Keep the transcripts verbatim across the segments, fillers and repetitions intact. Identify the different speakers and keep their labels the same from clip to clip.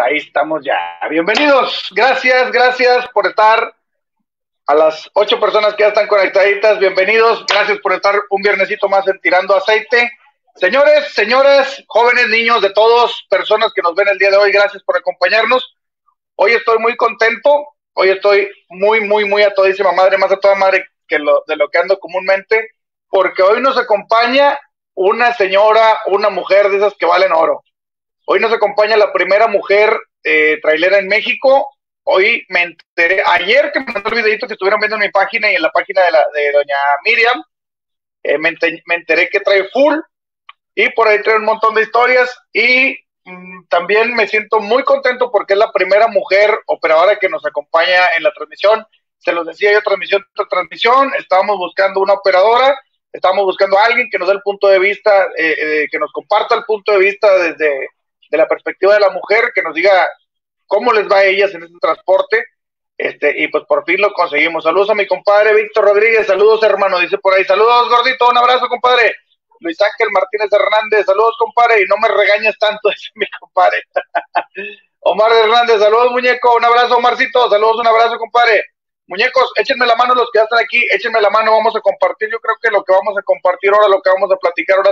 Speaker 1: Ahí estamos ya. Bienvenidos. Gracias, gracias por estar. A las ocho personas que ya están conectaditas, bienvenidos. Gracias por estar un viernesito más en Tirando Aceite. Señores, señoras, jóvenes, niños, de todos, personas que nos ven el día de hoy, gracias por acompañarnos. Hoy estoy muy contento. Hoy estoy muy, muy, muy a todísima madre, más a toda madre que lo, de lo que ando comúnmente, porque hoy nos acompaña una señora, una mujer de esas que valen oro. Hoy nos acompaña la primera mujer eh, trailera en México. Hoy me enteré, ayer que me mandó el videito que estuvieron viendo en mi página y en la página de, la, de doña Miriam, eh, me, enter, me enteré que trae full y por ahí trae un montón de historias y mmm, también me siento muy contento porque es la primera mujer operadora que nos acompaña en la transmisión. Se los decía yo, transmisión tras transmisión, estábamos buscando una operadora, estábamos buscando a alguien que nos dé el punto de vista, eh, eh, que nos comparta el punto de vista desde de la perspectiva de la mujer, que nos diga cómo les va a ellas en este transporte, este, y pues por fin lo conseguimos. Saludos a mi compadre Víctor Rodríguez, saludos hermano, dice por ahí, saludos gordito, un abrazo compadre. Luis Ángel Martínez Hernández, saludos compadre, y no me regañes tanto, dice mi compadre. Omar Hernández, saludos muñeco, un abrazo Omarcito, saludos, un abrazo compadre. Muñecos, échenme la mano los que ya están aquí, échenme la mano, vamos a compartir. Yo creo que lo que vamos a compartir ahora, lo que vamos a platicar ahora,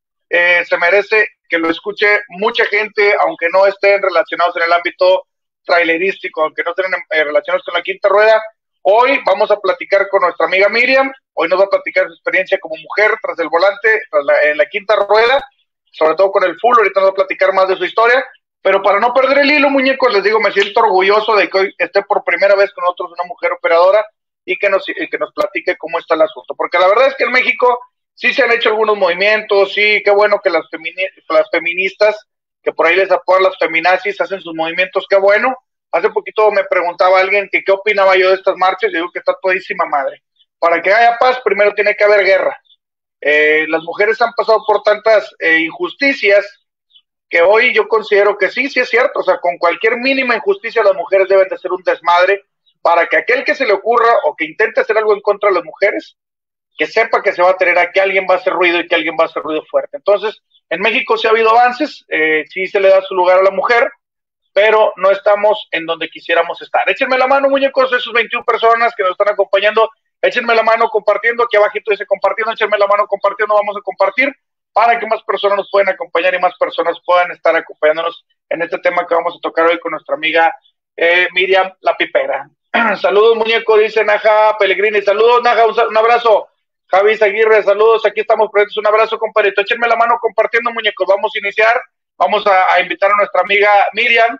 Speaker 1: eh, se merece que lo escuche mucha gente, aunque no estén relacionados en el ámbito trailerístico, aunque no estén eh, relacionados con la quinta rueda. Hoy vamos a platicar con nuestra amiga Miriam, hoy nos va a platicar su experiencia como mujer tras el volante, tras la, en la quinta rueda, sobre todo con el full. Ahorita nos va a platicar más de su historia, pero para no perder el hilo, muñecos, les digo, me siento orgulloso de que hoy esté por primera vez con nosotros una mujer operadora y que nos, y que nos platique cómo está el asunto, porque la verdad es que en México sí se han hecho algunos movimientos, sí, qué bueno que las, femini las feministas, que por ahí les apoyan las feminazis, hacen sus movimientos, qué bueno. Hace poquito me preguntaba alguien que qué opinaba yo de estas marchas, y digo que está todísima madre. Para que haya paz, primero tiene que haber guerra. Eh, las mujeres han pasado por tantas eh, injusticias, que hoy yo considero que sí, sí es cierto, o sea, con cualquier mínima injusticia las mujeres deben de ser un desmadre, para que aquel que se le ocurra, o que intente hacer algo en contra de las mujeres, que sepa que se va a tener a que alguien va a hacer ruido y que alguien va a hacer ruido fuerte. Entonces, en México sí ha habido avances, eh, sí se le da su lugar a la mujer, pero no estamos en donde quisiéramos estar. Échenme la mano, muñecos, esos veintiuna personas que nos están acompañando, échenme la mano compartiendo, aquí abajito dice compartiendo, échenme la mano compartiendo, vamos a compartir para que más personas nos puedan acompañar y más personas puedan estar acompañándonos en este tema que vamos a tocar hoy con nuestra amiga eh, Miriam La Pipera. Saludos, muñeco, dice Naja Pellegrini, saludos, Naja, un, un abrazo. Javi Aguirre, saludos, aquí estamos presentes, un abrazo, compadrito, échenme la mano compartiendo, muñecos, vamos a iniciar, vamos a, a invitar a nuestra amiga Miriam,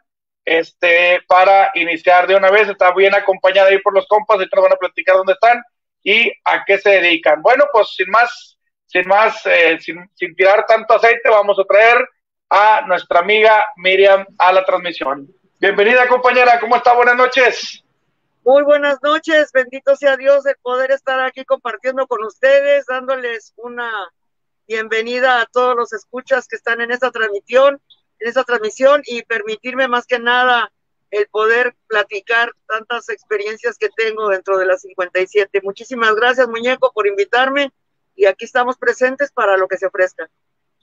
Speaker 1: este, para iniciar de una vez, está bien acompañada ahí por los compas, ahorita nos van a platicar dónde están y a qué se dedican. Bueno, pues sin más, sin más, eh, sin, sin tirar tanto aceite, vamos a traer a nuestra amiga Miriam a la transmisión. Bienvenida, compañera, ¿cómo está? Buenas noches.
Speaker 2: Muy buenas noches, bendito sea Dios el poder estar aquí compartiendo con ustedes, dándoles una bienvenida a todos los escuchas que están en esta transmisión, en esta transmisión y permitirme más que nada el poder platicar tantas experiencias que tengo dentro de las cincuenta y siete. Muchísimas gracias, muñeco, por invitarme y aquí estamos presentes para lo que se ofrezca.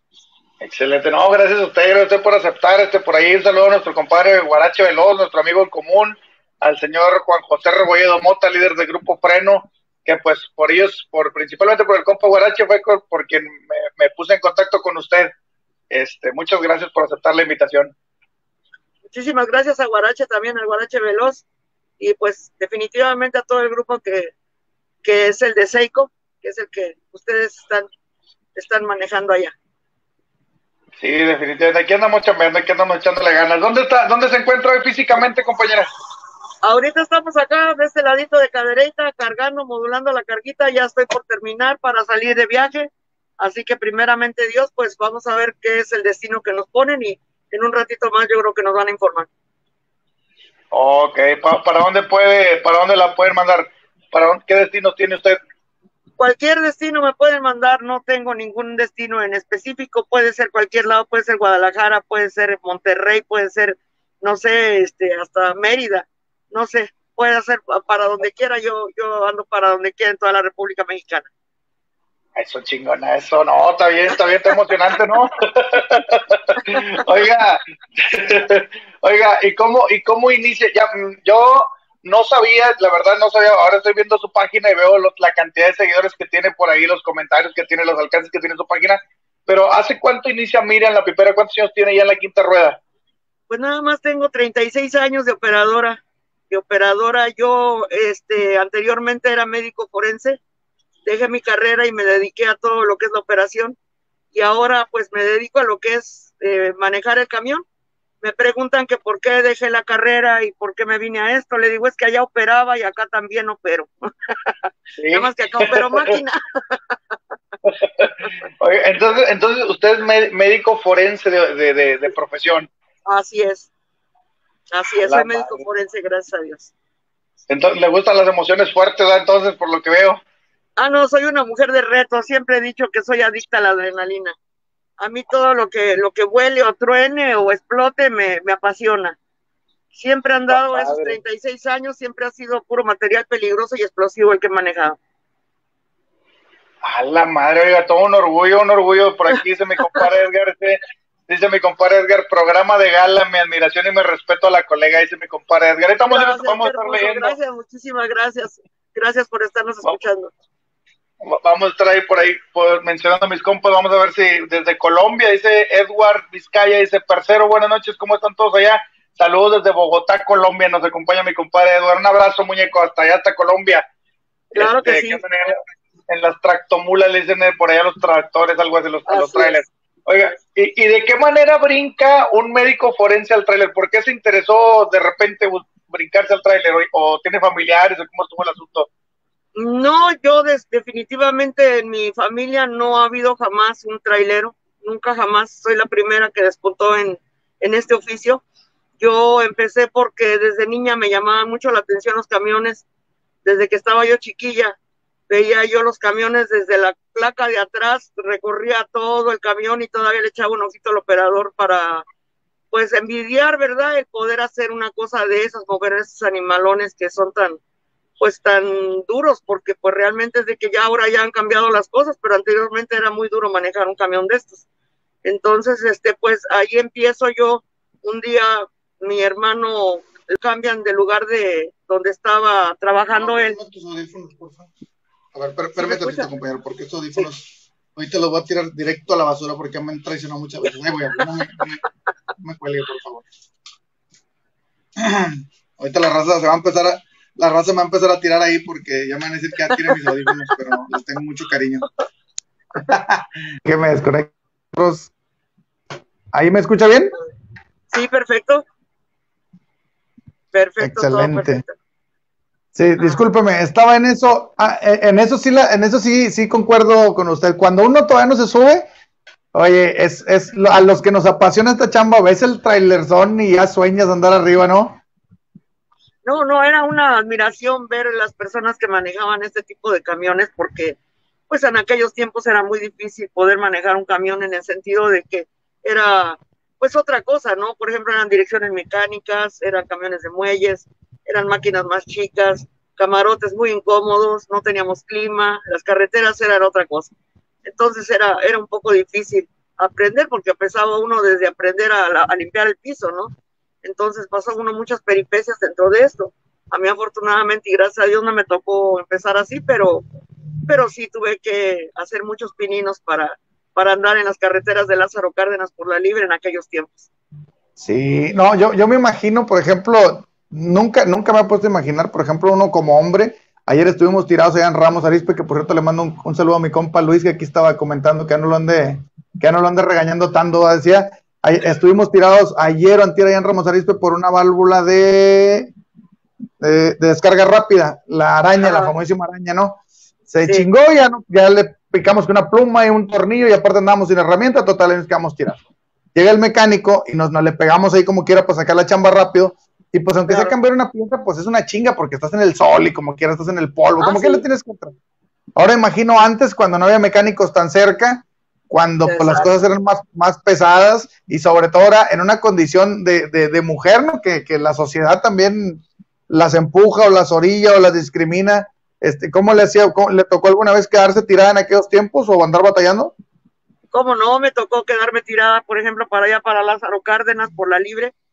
Speaker 1: Excelente, no, gracias a usted, gracias a usted por aceptar, este, por ahí un saludo a nuestro compadre Guarache Veloz, nuestro amigo en común, al señor Juan José Rebolledo Mota, líder del Grupo Freno, que pues por ellos, por principalmente por el compa Guarache, fue por quien me, me puse en contacto con usted. Este, muchas gracias por aceptar la invitación.
Speaker 2: Muchísimas gracias a Guarache, también al Guarache Veloz, y pues definitivamente a todo el grupo que, que es el de Seiko, que es el que ustedes están, están manejando allá.
Speaker 1: Sí, definitivamente, aquí andamos chambeando, aquí andamos echándole ganas. ¿Dónde está, dónde se encuentra hoy físicamente, compañera?
Speaker 2: Ahorita estamos acá, de este ladito de Cadereyta, cargando, modulando la carguita, ya estoy por terminar para salir de viaje, así que primeramente Dios, pues vamos a ver qué es el destino que nos ponen y en un ratito más yo creo que nos van a informar.
Speaker 1: Ok, ¿para, para dónde puede, para dónde la pueden mandar? ¿Para dónde, qué destinos tiene usted?
Speaker 2: Cualquier destino me pueden mandar, no tengo ningún destino en específico, puede ser cualquier lado, puede ser Guadalajara, puede ser Monterrey, puede ser, no sé, este, hasta Mérida. No sé, puede ser para donde quiera, yo, yo ando para donde quiera en toda la República Mexicana.
Speaker 1: Eso chingona, eso no, está bien, está bien, está emocionante, ¿no? Oiga, Oiga, ¿y cómo, y cómo inicia? Ya, yo no sabía, la verdad no sabía, ahora estoy viendo su página y veo los, la cantidad de seguidores que tiene por ahí, los comentarios que tiene, los alcances que tiene su página, pero ¿hace cuánto inicia Miriam La Pipera? ¿Cuántos años tiene ya en la quinta rueda?
Speaker 2: Pues nada más tengo treinta y seis años de operadora, de operadora, yo este, anteriormente era médico forense, dejé mi carrera y me dediqué a todo lo que es la operación, y ahora pues me dedico a lo que es eh, manejar el camión. Me preguntan que por qué dejé la carrera y por qué me vine a esto. Le digo, es que allá operaba y acá también opero. ¿Sí? Nada más que acá opero máquina.
Speaker 1: Oye, entonces, entonces usted es médico forense de, de, de, de profesión.
Speaker 2: Así es. Así es, soy médico madre. forense, gracias a Dios.
Speaker 1: Entonces, ¿le gustan las emociones fuertes, ¿verdad? Entonces, por lo que veo?
Speaker 2: Ah, no, soy una mujer de reto. Siempre he dicho que soy adicta a la adrenalina. A mí todo lo que, lo que huele o truene o explote me, me apasiona. Siempre han dado oh, esos treinta y seis años, siempre ha sido puro material peligroso y explosivo el que he manejado.
Speaker 1: A la madre, oiga, todo un orgullo, un orgullo. Por aquí dice mi compadre Edgar, dice, dice mi compadre Edgar, programa de gala, mi admiración y mi respeto a la colega, dice mi compadre Edgar. Ahorita vamos, gracias, vamos a estar leyendo.
Speaker 2: Gracias, muchísimas gracias. Gracias por estarnos escuchando.
Speaker 1: Vamos a estar ahí por ahí por, mencionando a mis compas. Vamos a ver si desde Colombia, dice Edward Vizcaya, dice Parcero, buenas noches, ¿cómo están todos allá? Saludos desde Bogotá, Colombia, nos acompaña mi compadre Edward. Un abrazo, muñeco, hasta allá, hasta Colombia.
Speaker 2: Claro este, que sí.
Speaker 1: Que en las tractomulas le dicen por allá los tractores, algo así, los, a los trailers. Oiga, ¿y, ¿y de qué manera brinca un médico forense al trailer? ¿Por qué se interesó de repente brincarse al trailer? ¿O, o tiene familiares? ¿O cómo estuvo el asunto?
Speaker 2: No, yo des, definitivamente en mi familia no ha habido jamás un trailero, nunca jamás, soy la primera que despuntó en, en este oficio. Yo empecé porque desde niña me llamaban mucho la atención los camiones, desde que estaba yo chiquilla, veía yo los camiones desde la placa de atrás, recorría todo el camión y todavía le echaba un ojito al operador para, pues, envidiar, ¿verdad?, el poder hacer una cosa de esas, mover esos animalones que son tan, pues, tan duros, porque, pues, realmente es de que ya ahora ya han cambiado las cosas, pero anteriormente era muy duro manejar un camión de estos. Entonces, este, pues, ahí empiezo yo, un día mi hermano cambian de lugar de donde estaba trabajando no, él.
Speaker 3: Tus audífonos, por favor. A ver, per permítame, ¿sí compañero, porque estos audífonos, sí, ahorita los voy a tirar directo a la basura porque me han traicionado muchas veces. Ahí voy a, no me, no me, no me cuelgue, por favor. Ahorita la raza se va a empezar a, la raza me va a empezar a tirar ahí porque ya me van a decir que ya tiren mis audífonos, pero les tengo mucho cariño.
Speaker 4: Que me desconecto. ¿Ahí me escucha bien?
Speaker 2: Sí, perfecto. Perfecto.
Speaker 4: Excelente.
Speaker 2: Todo perfecto.
Speaker 4: Sí, discúlpeme, estaba en eso, ah, en eso sí, la, en eso sí, sí concuerdo con usted. Cuando uno todavía no se sube, oye, es, es a los que nos apasiona esta chamba, ves el trailerzón y ya sueñas andar arriba, ¿no?
Speaker 2: No, no, era una admiración ver las personas que manejaban este tipo de camiones, porque pues en aquellos tiempos era muy difícil poder manejar un camión en el sentido de que era pues otra cosa, ¿no? Por ejemplo, eran direcciones mecánicas, eran camiones de muelles, eran máquinas más chicas, camarotes muy incómodos, no teníamos clima, las carreteras eran otra cosa. Entonces era, era un poco difícil aprender, porque empezaba uno desde aprender a, la, a limpiar el piso, ¿no? Entonces pasó uno muchas peripecias dentro de esto. A mí afortunadamente y gracias a Dios no me tocó empezar así, pero, pero sí tuve que hacer muchos pininos para, para andar en las carreteras de Lázaro Cárdenas por la libre en aquellos tiempos.
Speaker 4: Sí, no, yo, yo me imagino, por ejemplo, nunca, nunca me he puesto a imaginar, por ejemplo, uno como hombre. Ayer estuvimos tirados allá en Ramos Arizpe, que por cierto le mando un, un saludo a mi compa Luis, que aquí estaba comentando que ya no lo ande, que ya no lo ande regañando tanto, decía, ahí, estuvimos tirados ayer o antier allá en Ramos Arizpe por una válvula de, de, de descarga rápida, la araña, ah. la famosísima araña, ¿no? Se sí. chingó, ya, no, ya le picamos con una pluma y un tornillo y aparte andamos sin herramienta, total, nos quedamos tirados. Llega el mecánico y nos, nos le pegamos ahí como quiera para sacar la chamba rápido. Y pues aunque claro. sea cambiar una pieza, pues es una chinga porque estás en el sol y como quieras estás en el polvo, ah, como sí. que le tienes que entrar. Ahora imagino antes cuando no había mecánicos tan cerca, cuando pues, las cosas eran más, más pesadas y sobre todo ahora en una condición de, de, de mujer, ¿no? Que, que la sociedad también las empuja o las orilla o las discrimina. Este, ¿Cómo le hacía? Cómo, ¿le tocó alguna vez quedarse tirada en aquellos tiempos o andar batallando?
Speaker 2: ¿Cómo no? Me tocó quedarme tirada, por ejemplo, para allá, para Lázaro Cárdenas, por la libre.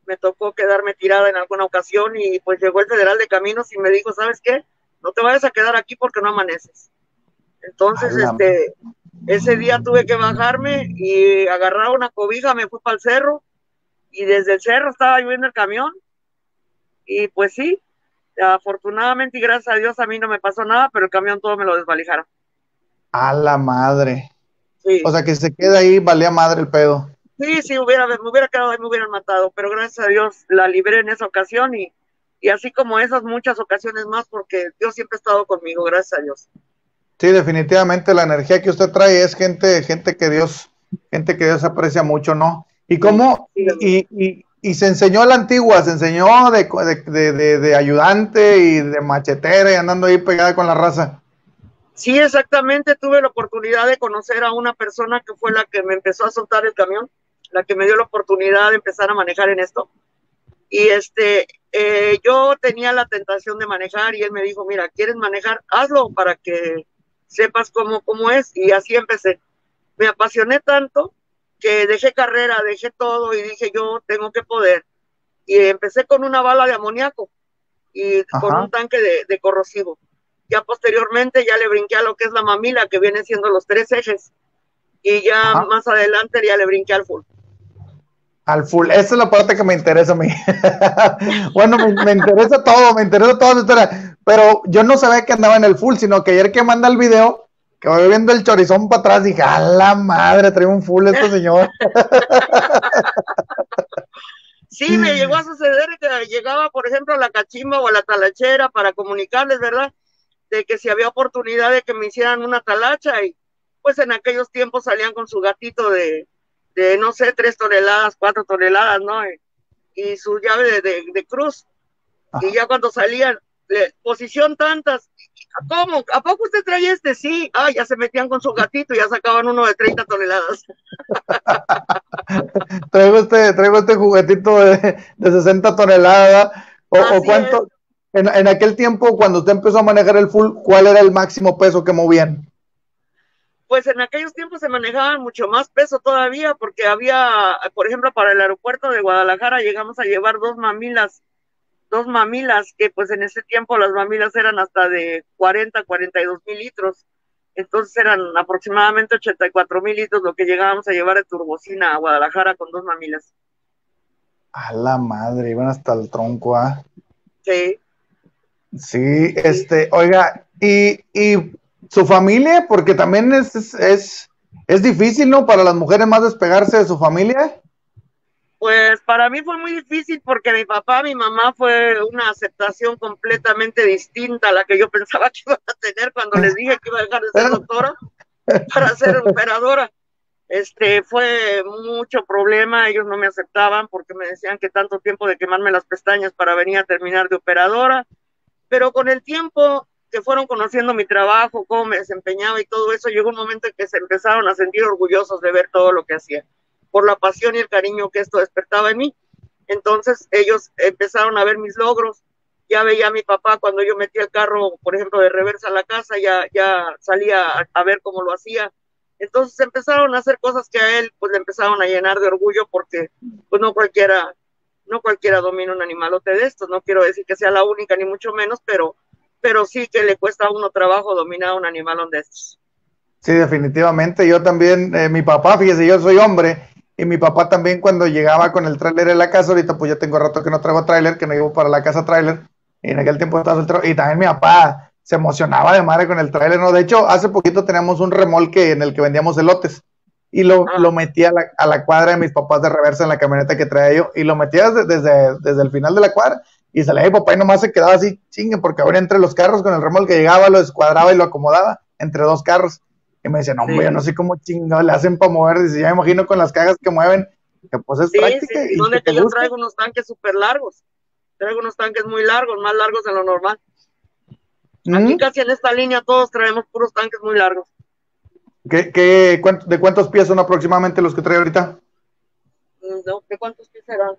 Speaker 2: me tocó quedarme tirada en alguna ocasión y pues llegó el federal de caminos y me dijo, ¿sabes qué? No te vayas a quedar aquí porque no amaneces. Entonces,
Speaker 4: Ala.
Speaker 2: este, ese día tuve que bajarme y agarrar una cobija, me fui para el cerro y desde el cerro estaba lloviendo el camión y pues sí, afortunadamente y gracias a Dios a mí no me pasó nada, pero el camión todo me lo desvalijaron.
Speaker 4: A la madre.
Speaker 2: Sí.
Speaker 4: O sea, que se queda ahí, valía madre el pedo.
Speaker 2: Sí, sí, hubiera, me hubiera quedado ahí, me hubieran matado, pero gracias a Dios la libré en esa ocasión y, y así como esas muchas ocasiones más, porque Dios siempre ha estado conmigo, gracias a Dios.
Speaker 4: Sí, definitivamente la energía que usted trae es gente, gente que Dios, gente que Dios aprecia mucho, ¿no? ¿Y cómo?
Speaker 2: Sí, sí,
Speaker 4: y, y, y se enseñó a la antigua, se enseñó de, de, de, de ayudante y de machetera y andando ahí pegada con la raza.
Speaker 2: Sí, exactamente, tuve la oportunidad de conocer a una persona que fue la que me empezó a soltar el camión, la que me dio la oportunidad de empezar a manejar en esto. Y este, eh, yo tenía la tentación de manejar y él me dijo, mira, ¿quieres manejar? Hazlo para que sepas cómo, cómo es. Y así empecé. Me apasioné tanto que dejé carrera, dejé todo y dije, yo tengo que poder. Y empecé con una bala de amoníaco y
Speaker 4: Ajá.
Speaker 2: con un tanque de, de corrosivo. Ya posteriormente ya le brinqué a lo que es la mamila, que vienen siendo los tres ejes. Y ya
Speaker 4: Ajá.
Speaker 2: más adelante ya le brinqué al full.
Speaker 4: Al full, esa es la parte que me interesa a mí. Bueno, me, me interesa todo, me interesa toda la historia, pero yo no sabía que andaba en el full, sino que ayer que manda el video, que voy viendo el chorizón para atrás, dije, a la madre, trae un full este señor.
Speaker 2: Sí, me llegó a suceder que llegaba, por ejemplo, a la cachimba o a la talachera para comunicarles, ¿verdad? De que si había oportunidad de que me hicieran una talacha y pues en aquellos tiempos salían con su gatito de, de no sé, tres toneladas, cuatro toneladas, ¿no? Y, y su llave de, de, de cruz. Ajá. Y ya cuando salían, le, posición tantas, ¿cómo? ¿A poco usted trae este? Sí, ah, ya se metían con su gatito y ya sacaban uno de treinta toneladas.
Speaker 4: traigo, este, traigo este juguetito de, de sesenta toneladas. ¿O, o cuánto? En, en aquel tiempo, cuando usted empezó a manejar el full, ¿cuál era el máximo peso que movían?
Speaker 2: Pues en aquellos tiempos se manejaban mucho más peso todavía, porque había, por ejemplo, para el aeropuerto de Guadalajara llegamos a llevar dos mamilas, dos mamilas, que pues en ese tiempo las mamilas eran hasta de cuarenta, cuarenta y dos mil litros, entonces eran aproximadamente ochenta y cuatro mil litros lo que llegábamos a llevar de turbocina a Guadalajara con dos mamilas.
Speaker 4: A la madre, iban hasta el tronco, ¿ah?
Speaker 2: Sí.
Speaker 4: Sí, este, oiga, y, y su familia, porque también es, es, es, es difícil, ¿no? Para las mujeres más despegarse de su familia.
Speaker 2: Pues para mí fue muy difícil porque mi papá, mi mamá fue una aceptación completamente distinta a la que yo pensaba que iba a tener cuando les dije que iba a dejar de ser doctora para ser operadora. Este, fue mucho problema, ellos no me aceptaban porque me decían que tanto tiempo de quemarme las pestañas para venir a terminar de operadora, pero con el tiempo que fueron conociendo mi trabajo, cómo me desempeñaba y todo eso, llegó un momento en que se empezaron a sentir orgullosos de ver todo lo que hacía, por la pasión y el cariño que esto despertaba en mí. Entonces ellos empezaron a ver mis logros, ya veía a mi papá cuando yo metía el carro, por ejemplo, de reversa a la casa, ya, ya salía a, a ver cómo lo hacía. Entonces empezaron a hacer cosas que a él pues le empezaron a llenar de orgullo porque pues no cualquiera, no cualquiera domina un animalote de estos, no quiero decir que sea la única ni mucho menos, pero, pero sí que le cuesta a uno trabajo dominar un animalón de estos.
Speaker 4: Sí, definitivamente, yo también, eh, mi papá, fíjese, yo soy hombre, y mi papá también cuando llegaba con el tráiler en la casa, ahorita pues ya tengo rato que no traigo tráiler, que no llevo para la casa tráiler, y en aquel tiempo estaba soltero, y también mi papá se emocionaba de madre con el tráiler, ¿no? De hecho, hace poquito teníamos un remolque en el que vendíamos elotes, y lo, ah. lo metía a la, a la cuadra de mis papás de reversa en la camioneta que traía yo, y lo metía desde, desde, desde el final de la cuadra, y salía mi papá y nomás se quedaba así, chingue, porque ahora entre los carros con el remolque llegaba, lo descuadraba y lo acomodaba entre dos carros. Y me dice, no, hombre, sí. yo no sé cómo chingados le hacen para mover. Dice, ya me imagino con las cajas que mueven, que pues es
Speaker 2: sí,
Speaker 4: práctica.
Speaker 2: Sí, donde que yo traigo unos tanques súper largos. Traigo unos tanques muy largos, más largos de lo normal. ¿Mm? Aquí casi en esta línea todos traemos puros tanques muy largos.
Speaker 4: ¿Qué, qué, cuánto, ¿De cuántos pies son aproximadamente los que trae ahorita?
Speaker 2: No, ¿de cuántos pies serán?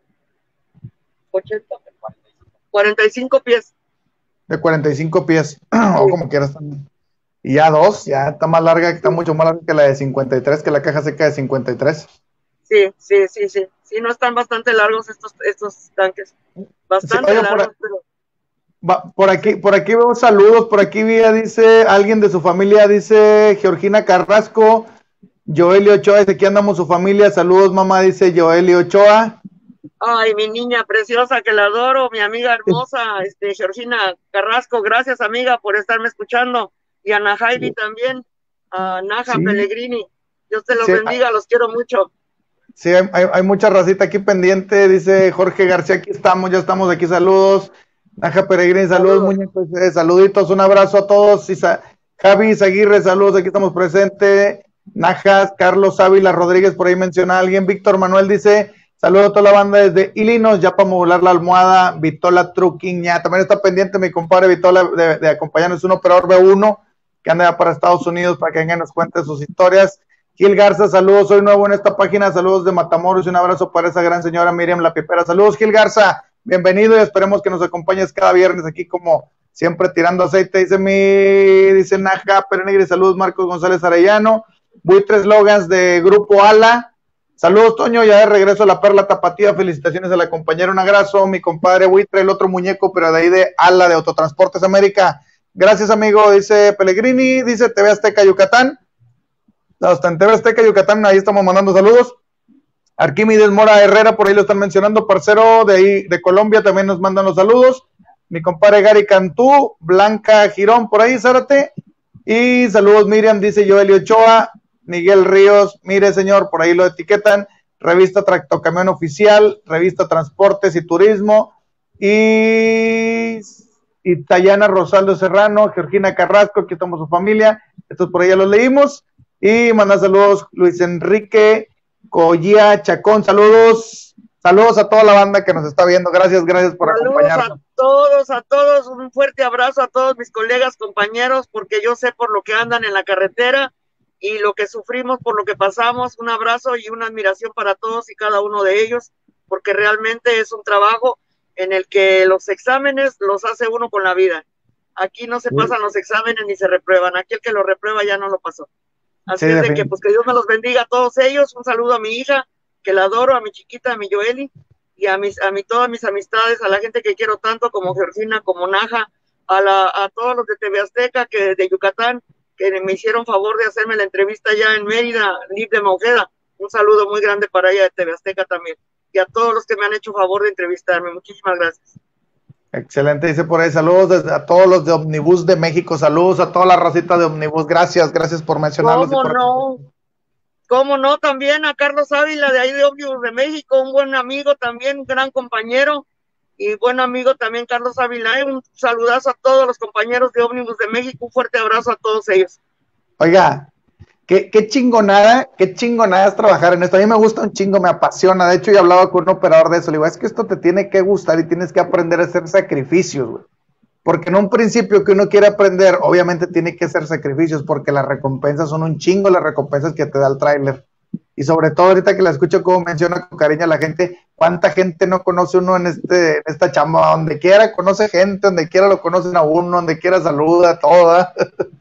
Speaker 2: ochenta, cuarenta y cinco pies.
Speaker 4: De cuarenta y cinco pies, sí. O como quieras también. Y ya dos, ya está más larga, está mucho más larga que la de cincuenta y tres, que la caja seca de cincuenta y tres.
Speaker 2: Sí, sí, sí, sí. Sí, no están bastante largos estos, estos tanques. Bastante
Speaker 4: sí, oye,
Speaker 2: largos,
Speaker 4: por,
Speaker 2: pero...
Speaker 4: va, por aquí, por aquí veo saludos, por aquí vi, dice alguien de su familia, dice Georgina Carrasco, Joelio Ochoa, dice aquí andamos su familia, saludos mamá, dice Joelio Ochoa.
Speaker 2: Ay, mi niña preciosa que la adoro, mi amiga hermosa, este, Georgina Carrasco, gracias amiga por estarme escuchando, y a Najairi también, a Naja
Speaker 4: Sí.
Speaker 2: Pellegrini, Dios te los
Speaker 4: Sí,
Speaker 2: bendiga, los quiero mucho.
Speaker 4: Sí, hay, hay, hay mucha racita aquí pendiente, dice Jorge García, aquí estamos, ya estamos aquí, saludos. Naja Peregrini, saludos,
Speaker 2: Saludos.
Speaker 4: muñecos, eh, saluditos, un abrazo a todos. Isa, Javi Aguirre, saludos, aquí estamos presentes. Najas, Carlos Ávila Rodríguez, por ahí menciona a alguien. Víctor Manuel dice, saludos a toda la banda desde Illinois, ya para modular la almohada. Vitola Truquín, ya también está pendiente mi compadre Vitola de, de acompañarnos, un operador B uno que anda ya para Estados Unidos para que venga y nos cuente sus historias. Gil Garza, saludos, soy nuevo en esta página, saludos de Matamoros y un abrazo para esa gran señora Miriam La Pipera. Saludos, Gil Garza, bienvenido y esperemos que nos acompañes cada viernes aquí como siempre tirando aceite. Dice mi, dice Naja Perenegri, saludos Marcos González Arellano. Buitres Slogans de Grupo Ala. Saludos, Toño, ya de regreso a la Perla Tapatía, felicitaciones a la compañera, un abrazo, mi compadre Buitre, el otro muñeco, pero de ahí de Ala, de Autotransportes América. Gracias, amigo, dice Pellegrini, dice T V Azteca Yucatán. Hasta en T V Azteca Yucatán, ahí estamos mandando saludos. Arquímedes Mora Herrera, por ahí lo están mencionando, parcero de ahí de Colombia, también nos mandan los saludos. Mi compadre Gary Cantú, Blanca Girón, por ahí, Zárate. Y saludos, Miriam, dice Joelio Ochoa, Miguel Ríos, mire señor, por ahí lo etiquetan. Revista Tractocamión Oficial, Revista Transportes y Turismo. Y, y Tayana Rosaldo Serrano, Georgina Carrasco, aquí estamos su familia. Estos por ahí ya los leímos. Y manda saludos Luis Enrique Collía Chacón, saludos, saludos a toda la banda que nos está viendo, gracias, gracias por
Speaker 2: saludos
Speaker 4: acompañarnos.
Speaker 2: a todos, a todos, un fuerte abrazo a todos mis colegas, compañeros, porque yo sé por lo que andan en la carretera y lo que sufrimos, por lo que pasamos, un abrazo y una admiración para todos y cada uno de ellos, porque realmente es un trabajo en el que los exámenes los hace uno con la vida. Aquí no se pasan los exámenes ni se reprueban, aquí el que lo reprueba ya no lo pasó. Así sí, es de que, pues, que Dios me los bendiga a todos ellos. Un saludo a mi hija, que la adoro, a mi chiquita, a mi Joeli, y a mis, a mi, todas mis amistades, a la gente que quiero tanto, como Georgina, como Naja, a, la, a todos los de T V Azteca, que de Yucatán, que me hicieron favor de hacerme la entrevista ya en Mérida, Liv de Monjeda. Un saludo muy grande para ella de T V Azteca también. Y a todos los que me han hecho favor de entrevistarme. Muchísimas gracias.
Speaker 4: Excelente, dice por ahí, saludos desde, a todos los de Omnibus de México, saludos a toda la racita de Omnibus, gracias, gracias por mencionarlos.
Speaker 2: ¿Cómo
Speaker 4: y por...
Speaker 2: no? ¿Cómo no? También a Carlos Ávila de ahí de Omnibus de México, un buen amigo también, un gran compañero, y buen amigo también Carlos Ávila, ¿eh? Un saludazo a todos los compañeros de Omnibus de México, un fuerte abrazo a todos ellos.
Speaker 4: Oiga, qué, qué chingonada, qué chingonada es trabajar en esto, a mí me gusta un chingo, me apasiona, de hecho yo hablaba con un operador de eso, le digo, es que esto te tiene que gustar y tienes que aprender a hacer sacrificios, güey, porque en un principio que uno quiere aprender, obviamente tiene que hacer sacrificios, porque las recompensas son un chingo, las recompensas que te da el tráiler, y sobre todo ahorita que la escucho como menciona con cariño a la gente, cuánta gente no conoce uno en, este, en esta chamba, donde quiera conoce gente, donde quiera lo conocen a uno, donde quiera saluda, toda.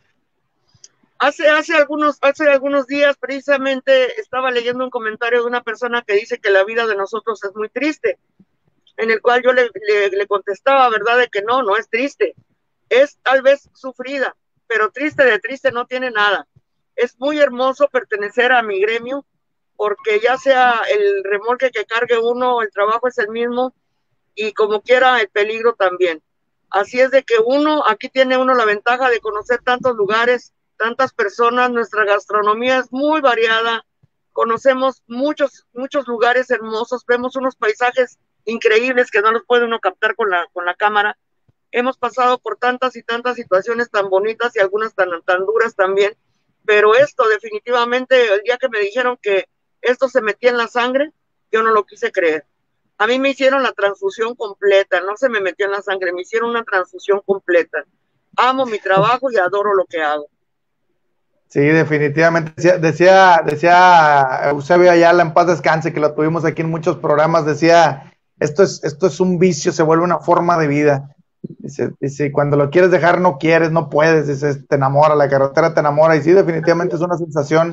Speaker 2: Hace, hace, algunos, hace algunos días precisamente estaba leyendo un comentario de una persona que dice que la vida de nosotros es muy triste, en el cual yo le, le, le contestaba, ¿verdad?, de que no, no es triste, es tal vez sufrida, pero triste de triste no tiene nada. Es muy hermoso pertenecer a mi gremio, porque ya sea el remolque que cargue uno, el trabajo es el mismo, y como quiera el peligro también. Así es de que uno, aquí tiene uno la ventaja de conocer tantos lugares, tantas personas, nuestra gastronomía es muy variada, conocemos muchos, muchos lugares hermosos, vemos unos paisajes increíbles que no los puede uno captar con la, con la cámara. Hemos pasado por tantas y tantas situaciones tan bonitas y algunas tan, tan duras también, pero esto definitivamente, el día que me dijeron que esto se metía en la sangre, yo no lo quise creer. A mí me hicieron la transfusión completa, no se me metió en la sangre, me hicieron una transfusión completa. Amo mi trabajo y adoro lo que hago.
Speaker 4: Sí, definitivamente. Decía, decía, decía Eusebio Ayala, en paz descanse, que lo tuvimos aquí en muchos programas, decía, esto es, esto es un vicio, se vuelve una forma de vida. Dice, dice, cuando lo quieres dejar, no quieres, no puedes, dice, te enamora, la carretera te enamora, y sí, definitivamente es una sensación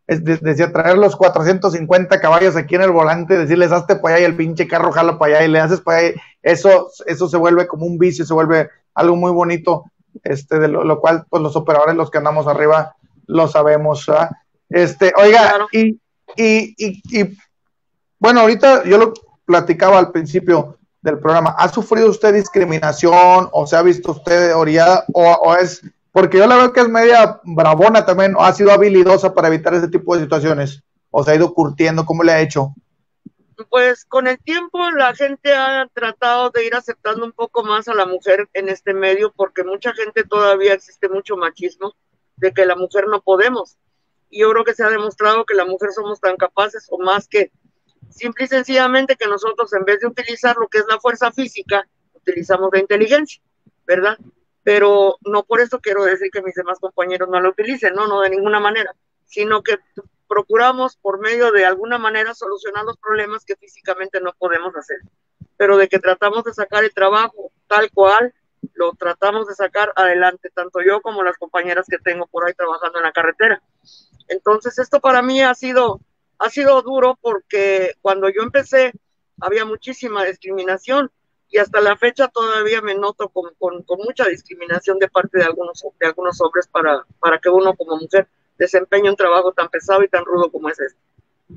Speaker 4: es de, decía traer los cuatrocientos cincuenta caballos aquí en el volante, decirles hazte para allá y el pinche carro jala para allá y le haces para allá, eso, eso se vuelve como un vicio, se vuelve algo muy bonito, este, de lo, lo cual pues los operadores, los que andamos arriba, lo sabemos, ¿verdad? Este, oiga, claro. y, y, y, y bueno, ahorita yo lo platicaba al principio del programa, ¿ha sufrido usted discriminación o se ha visto usted orillada o, o es, porque yo la veo que es media bravona también, o ha sido habilidosa para evitar ese tipo de situaciones, o se ha ido curtiendo, ¿cómo le ha hecho?
Speaker 2: Pues con el tiempo la gente ha tratado de ir aceptando un poco más a la mujer en este medio, porque mucha gente todavía existe mucho machismo de que la mujer no podemos, y yo creo que se ha demostrado que la mujer somos tan capaces o más que simple y sencillamente que nosotros en vez de utilizar lo que es la fuerza física, utilizamos la inteligencia, ¿verdad? Pero no por eso quiero decir que mis demás compañeros no la utilicen, no, no de ninguna manera, sino que procuramos por medio de alguna manera solucionar los problemas que físicamente no podemos hacer, pero de que tratamos de sacar el trabajo tal cual, lo tratamos de sacar adelante, tanto yo como las compañeras que tengo por ahí trabajando en la carretera. Entonces esto para mí ha sido... ha sido duro porque cuando yo empecé había muchísima discriminación y hasta la fecha todavía me noto con, con, con mucha discriminación de parte de algunos, de algunos hombres para, para que uno como mujer desempeñe un trabajo tan pesado y tan rudo como es este.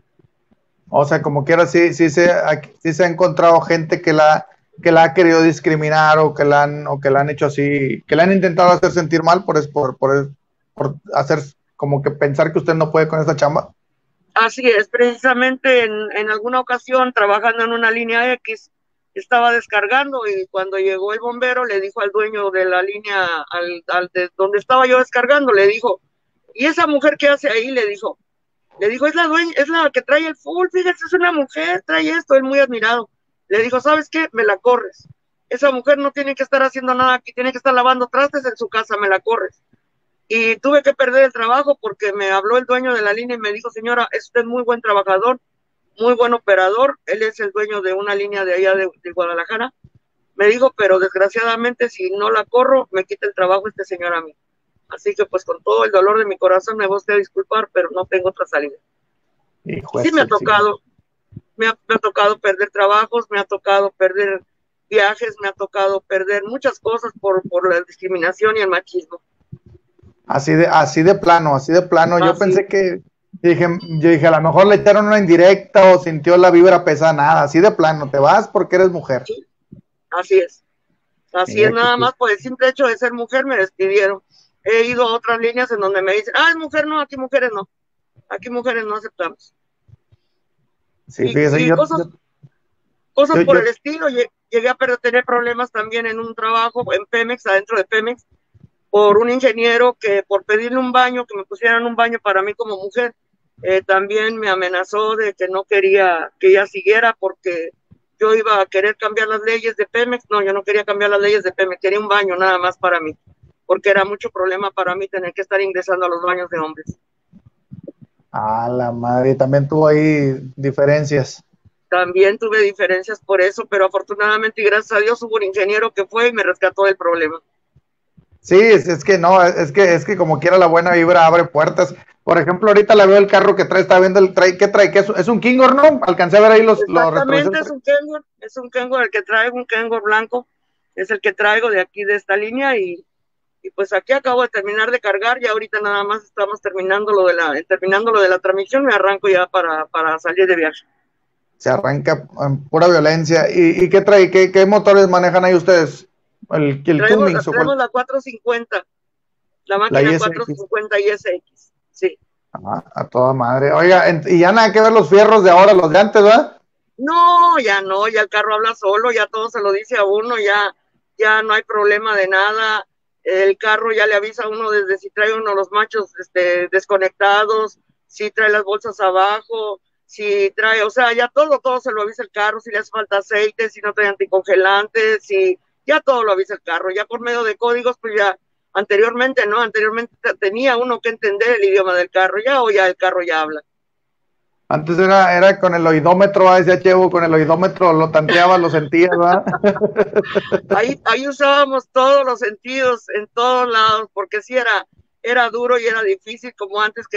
Speaker 4: O sea, como quiera, sí, sí, se, sí se ha encontrado gente que la, que la ha querido discriminar o que la han, o que la han hecho así, que la han intentado hacer sentir mal por, por, por, por hacer como que pensar que usted no puede con esa chamba.
Speaker 2: Así es, precisamente en, en alguna ocasión trabajando en una línea X, estaba descargando y cuando llegó el bombero le dijo al dueño de la línea, al, al de donde estaba yo descargando, le dijo, ¿y esa mujer qué hace ahí? Le dijo, le dijo, es la dueña, es la que trae el full, fíjate, es una mujer, trae esto, él muy admirado. Le dijo, ¿sabes qué? Me la corres. Esa mujer no tiene que estar haciendo nada aquí, tiene que estar lavando trastes en su casa, me la corres. Y tuve que perder el trabajo porque me habló el dueño de la línea y me dijo, señora, es usted muy buen trabajador, muy buen operador, él es el dueño de una línea de allá de, de Guadalajara. Me dijo, pero desgraciadamente si no la corro, me quita el trabajo este señor a mí. Así que pues con todo el dolor de mi corazón me voy a disculpar, pero no tengo otra salida. Hijo sí me ha tocado, sí. me, ha, me ha tocado perder trabajos, me ha tocado perder viajes, me ha tocado perder muchas cosas por, por la discriminación y el machismo.
Speaker 4: Así de, así de plano, así de plano. Ah, yo sí. pensé que, dije, yo dije, a lo mejor le echaron una indirecta o sintió la vibra pesada, nada, así de plano, te vas porque eres mujer.
Speaker 2: Sí, así es. Así sí, es, nada sí. más por el simple hecho de ser mujer me despidieron. He ido a otras líneas en donde me dicen, ah, es mujer, no, aquí mujeres no. Aquí mujeres no aceptamos.
Speaker 4: Sí,
Speaker 2: y,
Speaker 4: fíjese,
Speaker 2: y
Speaker 4: yo,
Speaker 2: cosas,
Speaker 4: yo,
Speaker 2: cosas
Speaker 4: yo,
Speaker 2: por
Speaker 4: yo,
Speaker 2: el estilo. Llegué a tener problemas también en un trabajo en Pemex, adentro de Pemex, por un ingeniero que por pedirle un baño, que me pusieran un baño para mí como mujer, eh, también me amenazó de que no quería que ella siguiera porque yo iba a querer cambiar las leyes de Pemex. No, yo no quería cambiar las leyes de Pemex, quería un baño nada más para mí, porque era mucho problema para mí tener que estar ingresando a los baños de hombres.
Speaker 4: Ah, la madre, también tuvo ahí diferencias.
Speaker 2: También tuve diferencias por eso, pero afortunadamente y gracias a Dios hubo un ingeniero que fue y me rescató del problema.
Speaker 4: Sí, es, es que no, es que es que como quiera la buena vibra abre puertas. Por ejemplo, ahorita la veo el carro que trae, está viendo el trae, ¿qué trae? ¿Qué es, es un Kangol, no? Alcancé a ver ahí los
Speaker 2: Exactamente, los es un Kangol, es un Kangol el que traigo, un Kangol blanco, es el que traigo de aquí de esta línea y, y pues aquí acabo de terminar de cargar y ahorita nada más estamos terminando lo de la, terminando lo de la transmisión, me arranco ya para, para salir de viaje.
Speaker 4: Se arranca en pura violencia. ¿Y, y qué trae? ¿Qué, qué motores manejan ahí ustedes? El, el
Speaker 2: traemos,
Speaker 4: Cummins,
Speaker 2: la, traemos la cuatrocientos cincuenta, la máquina la cuatrocientos cincuenta I S X, sí.
Speaker 4: Ah, a toda madre. Oiga, y ya nada que ver los fierros de ahora, los de antes, ¿verdad?
Speaker 2: No, ya no, ya el carro habla solo, ya todo se lo dice a uno, ya, ya no hay problema de nada. El carro ya le avisa a uno desde si trae uno los machos este, desconectados, si trae las bolsas abajo, si trae, o sea, ya todo, todo se lo avisa el carro, si le hace falta aceite, si no trae anticongelantes, si ya todo lo avisa el carro, ya por medio de códigos, pues ya anteriormente, ¿no? Anteriormente tenía uno que entender el idioma del carro, ya o ya el carro ya habla.
Speaker 4: Antes era, era con el oidómetro, decía Chevo, con el oidómetro lo tanteaba, lo sentía, ¿verdad?
Speaker 2: Ahí, ahí usábamos todos los sentidos, en todos lados, porque sí era, era duro y era difícil, como antes que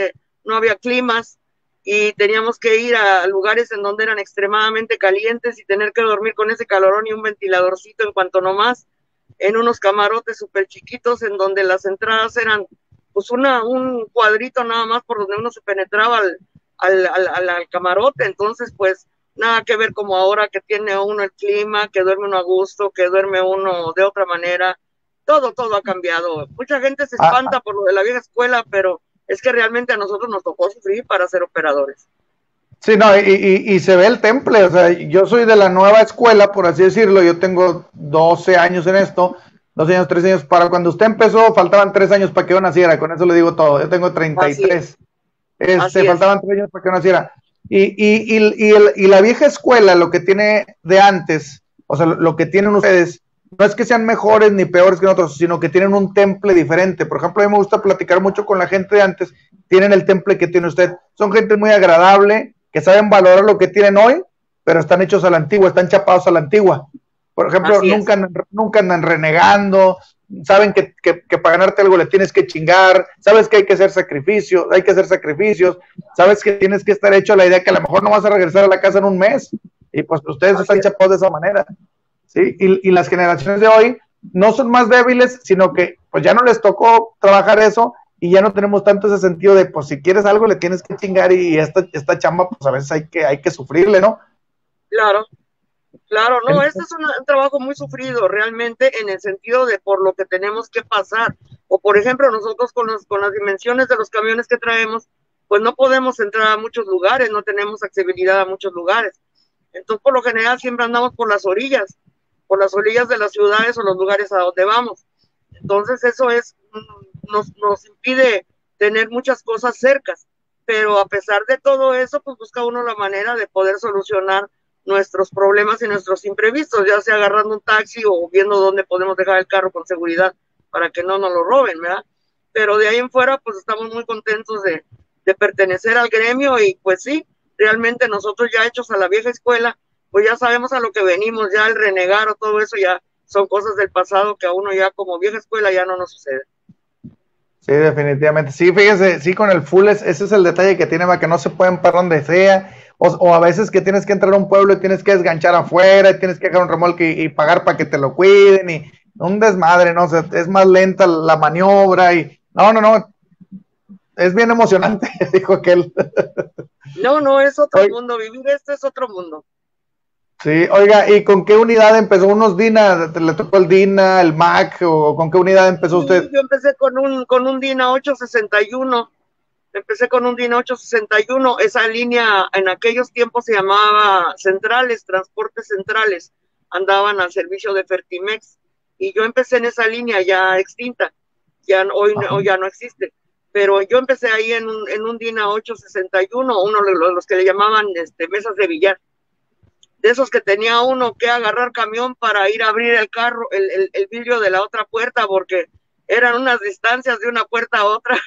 Speaker 2: no había climas y teníamos que ir a lugares en donde eran extremadamente calientes y tener que dormir con ese calorón y un ventiladorcito en cuanto no más, en unos camarotes súper chiquitos en donde las entradas eran pues una, un cuadrito nada más por donde uno se penetraba al, al, al, al, al camarote. Entonces pues nada que ver como ahora que tiene uno el clima, que duerme uno a gusto, que duerme uno de otra manera. Todo, todo ha cambiado. Mucha gente se espanta ah, por lo de la vieja escuela, pero es que realmente a nosotros nos tocó sufrir para ser operadores.
Speaker 4: Sí, no, y, y, y se ve el temple, o sea, yo soy de la nueva escuela, por así decirlo, yo tengo doce años en esto, doce años, trece años, para cuando usted empezó faltaban tres años para que yo naciera, con eso le digo todo, yo tengo treinta y tres, este, faltaban tres años para que yo naciera, y, y, y, y, el, y la vieja escuela, lo que tiene de antes, o sea, lo, lo que tienen ustedes, no es que sean mejores ni peores que nosotros, sino que tienen un temple diferente. Por ejemplo, a mí me gusta platicar mucho con la gente de antes, tienen el temple que tiene usted, son gente muy agradable, que saben valorar lo que tienen hoy, pero están hechos a la antigua, están chapados a la antigua. Por ejemplo, nunca andan, nunca andan renegando, saben que, que, que para ganarte algo le tienes que chingar, sabes que hay que hacer sacrificios, hay que hacer sacrificios, sabes que tienes que estar hecho a la idea que a lo mejor no vas a regresar a la casa en un mes, y pues ustedes Así están es. chapados de esa manera. ¿Sí? Y, y las generaciones de hoy no son más débiles, sino que pues ya no les tocó trabajar eso y ya no tenemos tanto ese sentido de pues si quieres algo le tienes que chingar y esta, esta chamba pues a veces hay que, hay que sufrirle, ¿no?
Speaker 2: Claro, claro, no, este es un, un trabajo muy sufrido realmente en el sentido de por lo que tenemos que pasar, o por ejemplo nosotros con, los, con las dimensiones de los camiones que traemos, pues no podemos entrar a muchos lugares, no tenemos accesibilidad a muchos lugares, entonces por lo general siempre andamos por las orillas, por las orillas de las ciudades o los lugares a donde vamos. Entonces eso es, nos, nos impide tener muchas cosas cercas, pero a pesar de todo eso, pues busca uno la manera de poder solucionar nuestros problemas y nuestros imprevistos, ya sea agarrando un taxi o viendo dónde podemos dejar el carro con seguridad para que no nos lo roben, ¿verdad? Pero de ahí en fuera, pues estamos muy contentos de, de pertenecer al gremio y pues sí, realmente nosotros ya hechos a la vieja escuela, pues ya sabemos a lo que venimos, ya el renegar o todo eso ya son cosas del pasado que a uno ya como vieja escuela ya no nos sucede.
Speaker 4: Sí, definitivamente. Sí, fíjese, sí, con el full es, ese es el detalle que tiene, para que no se pueden parar donde sea, o, o a veces que tienes que entrar a un pueblo y tienes que desganchar afuera, y tienes que dejar un remolque y, y pagar para que te lo cuiden, y un desmadre, ¿no? O sea, es más lenta la maniobra, y no, no, no, es bien emocionante, dijo aquel.
Speaker 2: No, no, es otro Oye, mundo, vivir esto es otro mundo.
Speaker 4: Sí, oiga, ¿y con qué unidad empezó? ¿Unos Dina? ¿Le tocó el Dina, el Mac? ¿O con qué unidad empezó
Speaker 2: sí,
Speaker 4: usted?
Speaker 2: Yo empecé con un, con un Dina ocho sesenta y uno. Empecé con un Dina ocho sesenta y uno. Esa línea en aquellos tiempos se llamaba Centrales, Transportes Centrales. Andaban al servicio de Fertimex. Y yo empecé en esa línea ya extinta. Ya, hoy, hoy ya no existe. Pero yo empecé ahí en un, en un Dina ocho sesenta y uno, uno de los, los que le llamaban este, mesas de billar. De esos que tenía uno que agarrar camión para ir a abrir el carro, el, el, el vidrio de la otra puerta, porque eran unas distancias de una puerta a otra.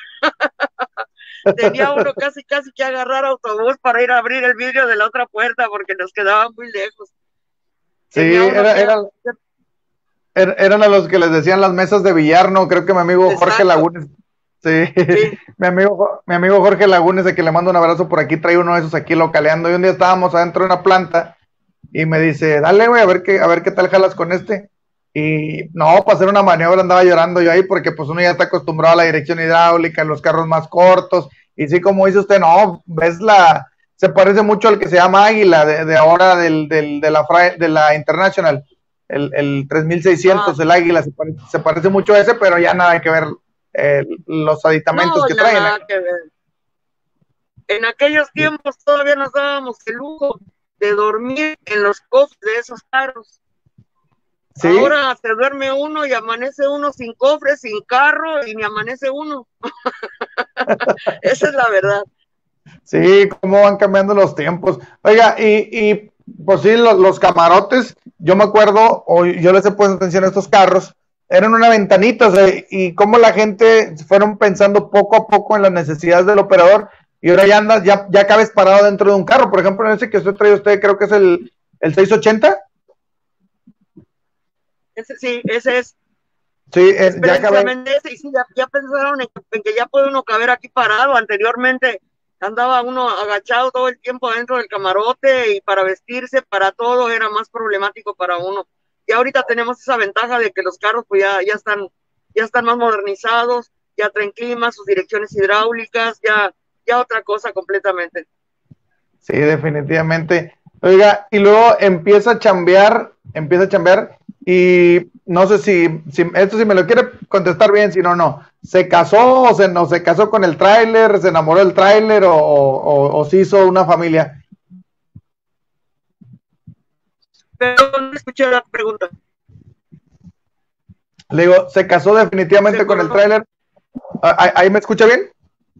Speaker 2: Tenía uno casi, casi que agarrar autobús para ir a abrir el vidrio de la otra puerta, porque nos quedaba muy lejos.
Speaker 4: Sí, era, que... era, era, eran a los que les decían las mesas de billar, ¿no? Creo que mi amigo Exacto. Jorge Lagunes. Sí, sí. mi, amigo, mi amigo Jorge Lagunes, a quien le mando un abrazo por aquí, trae uno de esos aquí localeando. Y un día estábamos adentro de una planta y me dice, dale, güey, a ver qué, a ver qué tal jalas con este. Y no, para hacer una maniobra andaba llorando yo ahí, porque pues uno ya está acostumbrado a la dirección hidráulica, los carros más cortos, y sí, como dice usted, no, ves la, se parece mucho al que se llama Águila, de, de ahora del, del, de, la, de la International, el, el tres mil seiscientos, ah. el Águila, se parece, se parece mucho a ese, pero ya nada que ver eh, los aditamentos
Speaker 2: no,
Speaker 4: que traen.
Speaker 2: Nada que ver. En aquellos tiempos sí. Todavía nos dábamos el lujo de dormir en los cofres de esos carros. ¿Sí? Ahora se duerme uno y amanece uno sin cofre, sin carro, y ni amanece uno. Esa es la verdad.
Speaker 4: Sí, cómo van cambiando los tiempos. Oiga, y, y pues sí, los, los camarotes, yo me acuerdo, o yo les he puesto atención a estos carros, eran una ventanita, o sea, y cómo la gente fueron pensando poco a poco en las necesidades del operador, y ahora ya andas, ya, ya cabes parado dentro de un carro. Por ejemplo, en ese que usted trae, usted creo que es el, el seiscientos ochenta.
Speaker 2: Ese, sí, ese es.
Speaker 4: Sí, es,
Speaker 2: ya, cabe... ese, y sí ya, ya pensaron en, en que ya puede uno caber aquí parado. Anteriormente andaba uno agachado todo el tiempo dentro del camarote y para vestirse, para todo era más problemático para uno. Y ahorita tenemos esa ventaja de que los carros pues ya, ya están, ya están más modernizados, ya traen clima, sus direcciones hidráulicas, ya, ya otra cosa completamente.
Speaker 4: Sí, definitivamente. Oiga, y luego empieza a chambear, empieza a chambear y no sé si, si esto si me lo quiere contestar bien, si no, no. ¿Se casó o se, no, se casó con el tráiler, se enamoró del tráiler o, o, o se hizo una familia?
Speaker 2: Pero no escuché la pregunta.
Speaker 4: Le digo, ¿se casó definitivamente con el tráiler? ¿Ahí, ¿Ahí me escucha bien?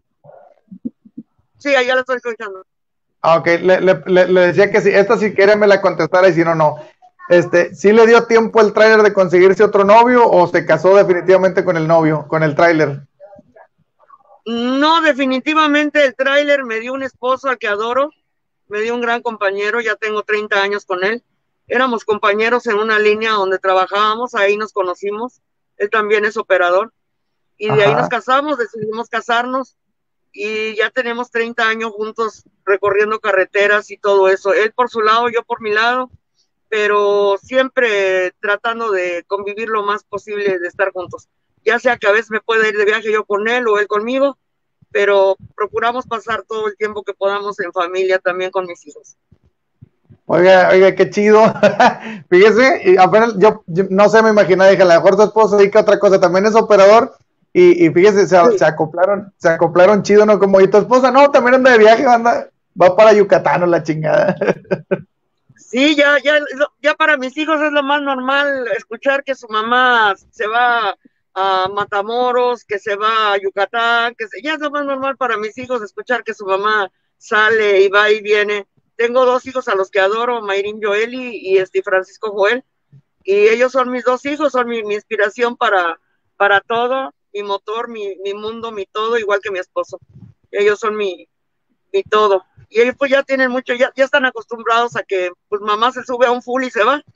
Speaker 2: Sí, ahí ya la estoy escuchando.
Speaker 4: Ah, ok, le, le, le decía que si esta si quiere me la contestara y si no, no. Este, ¿sí le dio tiempo el tráiler de conseguirse otro novio o se casó definitivamente con el novio, con el tráiler?
Speaker 2: No, definitivamente el tráiler me dio un esposo al que adoro, me dio un gran compañero, ya tengo treinta años con él. Éramos compañeros en una línea donde trabajábamos, ahí nos conocimos, él también es operador, y de Ajá. ahí nos casamos, decidimos casarnos, y ya tenemos treinta años juntos recorriendo carreteras y todo eso, él por su lado, yo por mi lado, pero siempre tratando de convivir lo más posible, de estar juntos, ya sea que a veces me pueda ir de viaje yo con él o él conmigo, pero procuramos pasar todo el tiempo que podamos en familia también con mis hijos.
Speaker 4: Oiga, oiga, qué chido. Fíjese, y apenas yo, yo no sé, me imaginé, dije, a lo mejor tu esposo dedica a otra cosa, también es operador, y, y fíjese, se, sí. se acoplaron, se acoplaron chido, ¿no? Como, y tu esposa, no, también anda de viaje, anda, va para Yucatán o la chingada.
Speaker 2: Sí, ya, ya, ya para mis hijos es lo más normal escuchar que su mamá se va a Matamoros, que se va a Yucatán, que se, ya es lo más normal para mis hijos escuchar que su mamá sale y va y viene. Tengo dos hijos a los que adoro, Mayrin Joeli y este Francisco Joel, y ellos son mis dos hijos, son mi, mi inspiración para, para todo, mi motor, mi, mi mundo, mi todo, igual que mi esposo. Ellos son mi, mi todo. Y ellos pues ya tienen mucho, ya, ya están acostumbrados a que pues mamá se sube a un full y se va.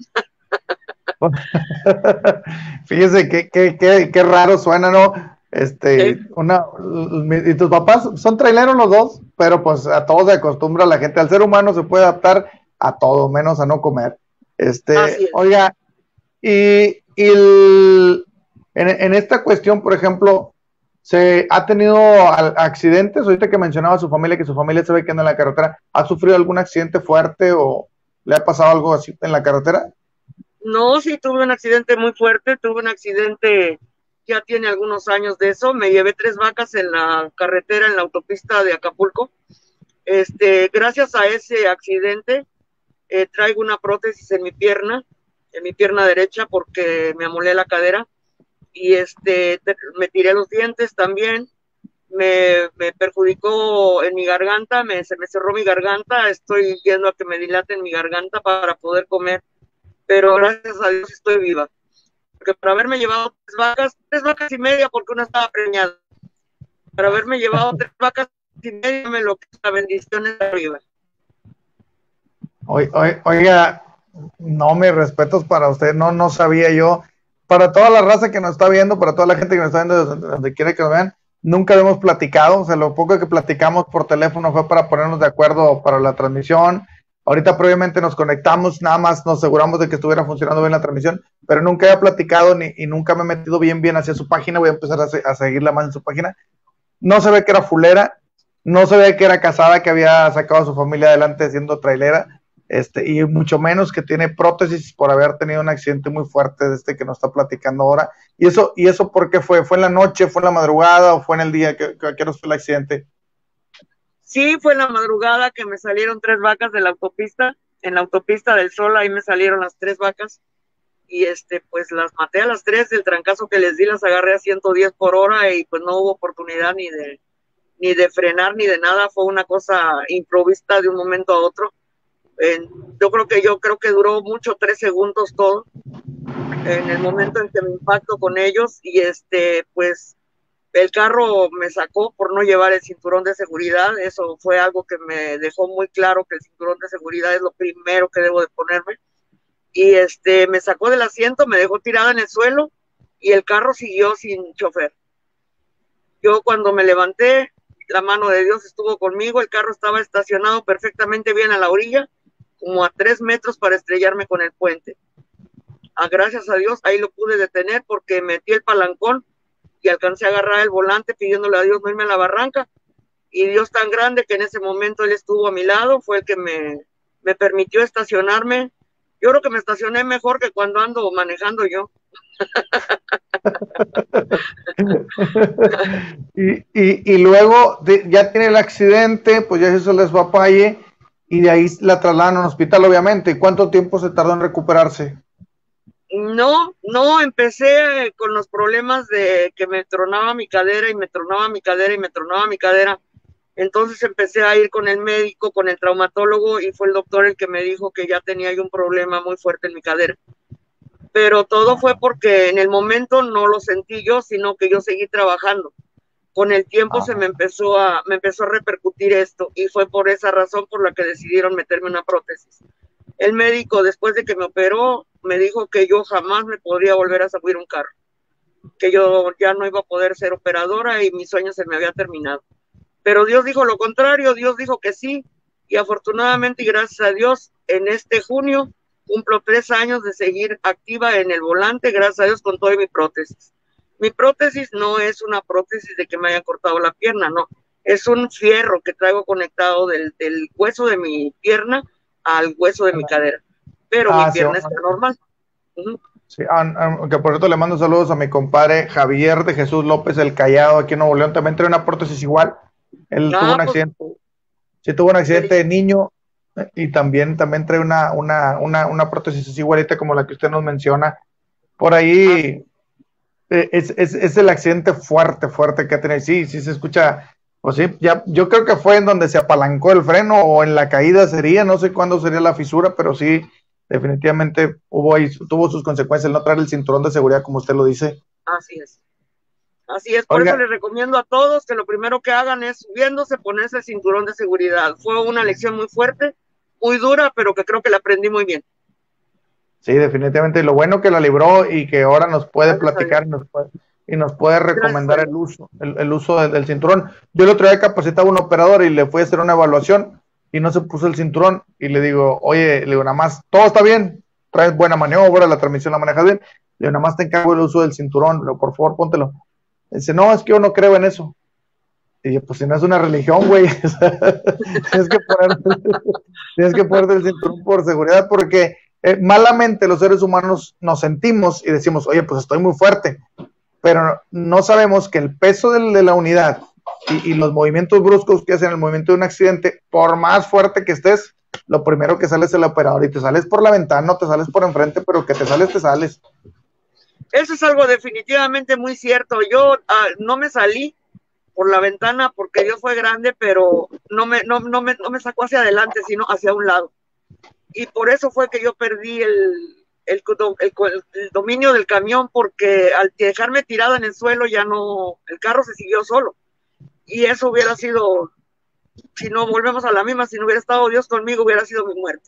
Speaker 4: Fíjese qué, qué, qué, qué raro suena, ¿no? Este, sí. una, y tus papás son traileros los dos, pero pues a todo se acostumbra la gente, al ser humano se puede adaptar a todo, menos a no comer. Este, oiga, y, y el, en, en esta cuestión, por ejemplo, ¿se ha tenido accidentes? Ahorita que mencionaba a su familia, que su familia se ve que anda en la carretera, ¿ha sufrido algún accidente fuerte o le ha pasado algo así en la carretera?
Speaker 2: No, sí, tuve un accidente muy fuerte, tuve un accidente, ya tiene algunos años de eso, me llevé tres vacas en la carretera, en la autopista de Acapulco. Este, gracias a ese accidente, eh, traigo una prótesis en mi pierna, en mi pierna derecha, porque me amolé la cadera, y este, te, me tiré los dientes también, me, me perjudicó en mi garganta, me, se me cerró mi garganta, estoy yendo a que me dilaten mi garganta para poder comer, pero gracias a Dios estoy viva, porque para haberme llevado tres vacas, tres vacas y media, porque una estaba preñada, para haberme llevado tres vacas y media, me lo que la bendición es arriba.
Speaker 4: Oiga, no, mis respetos para usted, no, no sabía yo, para toda la raza que nos está viendo, para toda la gente que nos está viendo, donde, donde quiera que nos vean, nunca hemos platicado, o sea, lo poco que platicamos por teléfono fue para ponernos de acuerdo para la transmisión. Ahorita previamente nos conectamos, nada más nos aseguramos de que estuviera funcionando bien la transmisión, pero nunca había platicado ni, y nunca me he metido bien bien hacia su página, voy a empezar a, se, a seguirla más en su página. No se ve que era fulera, no se ve que era casada, que había sacado a su familia adelante siendo trailera, este, y mucho menos que tiene prótesis por haber tenido un accidente muy fuerte de este que nos está platicando ahora. ¿Y eso, y eso por qué fue? ¿Fue en la noche, fue en la madrugada o fue en el día? ¿Qué, qué, qué hora fue el accidente?
Speaker 2: Sí, fue en la madrugada que me salieron tres vacas de la autopista, en la autopista del Sol, ahí me salieron las tres vacas, y este, pues las maté a las tres, del trancazo que les di, las agarré a ciento diez por hora, y pues no hubo oportunidad ni de, ni de frenar, ni de nada, fue una cosa improvista de un momento a otro. Eh, yo creo que yo creo que duró mucho, tres segundos todo, en el momento en que me impacto con ellos, y este, pues, el carro me sacó por no llevar el cinturón de seguridad. Eso fue algo que me dejó muy claro que el cinturón de seguridad es lo primero que debo de ponerme. Y este, me sacó del asiento, me dejó tirada en el suelo y el carro siguió sin chofer. Yo cuando me levanté, la mano de Dios estuvo conmigo, el carro estaba estacionado perfectamente bien a la orilla, como a tres metros para estrellarme con el puente. Ah, gracias a Dios, ahí lo pude detener porque metí el palancón y alcancé a agarrar el volante pidiéndole a Dios no irme a la barranca, y Dios tan grande que en ese momento Él estuvo a mi lado, fue el que me, me permitió estacionarme. Yo creo que me estacioné mejor que cuando ando manejando yo.
Speaker 4: y, y, y luego de, ya tiene el accidente, pues ya se hizo el despapalle y de ahí la trasladan a un hospital, obviamente. ¿Cuánto tiempo se tardó en recuperarse?
Speaker 2: No, no, empecé con los problemas de que me tronaba mi cadera y me tronaba mi cadera y me tronaba mi cadera. Entonces empecé a ir con el médico, con el traumatólogo, y fue el doctor el que me dijo que ya tenía yo un problema muy fuerte en mi cadera. Pero todo fue porque en el momento no lo sentí yo, sino que yo seguí trabajando. Con el tiempo ah. se me empezó a, me empezó a repercutir esto, y fue por esa razón por la que decidieron meterme una prótesis. El médico, después de que me operó, me dijo que yo jamás me podría volver a subir un carro, que yo ya no iba a poder ser operadora y mi sueño se me había terminado. Pero Dios dijo lo contrario, Dios dijo que sí, y afortunadamente y gracias a Dios, en este junio cumplo tres años de seguir activa en el volante, gracias a Dios, con toda mi prótesis. Mi prótesis no es una prótesis de que me hayan cortado la pierna, no, es un fierro que traigo conectado del, del hueso de mi pierna al hueso de mi cadera, pero ah, mi pierna sí, está normal. Uh-huh.
Speaker 4: Sí, aunque por cierto le mando saludos a mi compadre Javier de Jesús López, el Callado, aquí en Nuevo León, también trae una prótesis igual. Él ah, tuvo un accidente, pues, sí tuvo un accidente de niño y también, también trae una, una, una, una prótesis igualita como la que usted nos menciona. Por ahí ah. es, es, es el accidente fuerte, fuerte que ha tenido. Sí, sí se escucha, pues sí, ya, yo creo que fue en donde se apalancó el freno o en la caída sería, no sé cuándo sería la fisura, pero sí, definitivamente hubo ahí, tuvo sus consecuencias el no traer el cinturón de seguridad, como usted lo dice.
Speaker 2: Así es. Así es, por Oiga. Eso les recomiendo a todos que lo primero que hagan es subiéndose, ponerse el cinturón de seguridad. Fue una lección muy fuerte, muy dura, pero que creo que la aprendí muy bien.
Speaker 4: Sí, definitivamente, lo bueno que la libró y que ahora nos puede Gracias platicar y nos puede, y nos puede recomendar Gracias. el uso, el, el uso del, del cinturón. Yo el otro día capacitaba a un operador y le fui a hacer una evaluación y no se puso el cinturón y le digo, oye, le digo, nada más, todo está bien, traes buena maniobra, la transmisión la manejas bien, le digo, nada más te encargo el uso del cinturón, le digo, por favor, póntelo. Dice, no, es que yo no creo en eso. Y yo, pues si no es una religión, güey, tienes que poner, tienes que ponerte el cinturón por seguridad, porque eh, malamente los seres humanos nos sentimos y decimos, oye, pues estoy muy fuerte, pero no sabemos que el peso de, de la unidad y, y los movimientos bruscos que hacen el movimiento de un accidente, por más fuerte que estés, lo primero que sale es el operador, y te sales por la ventana, no te sales por enfrente, pero que te sales, te sales.
Speaker 2: Eso es algo definitivamente muy cierto. Yo ah, no me salí por la ventana porque Dios fue grande, pero no me, no, no, me, no me sacó hacia adelante, sino hacia un lado. Y por eso fue que yo perdí el, el, el, el dominio del camión, porque al dejarme tirada en el suelo ya no, el carro se siguió solo. Y eso hubiera sido, si no volvemos a la misma, si no hubiera estado Dios conmigo, hubiera sido mi muerte.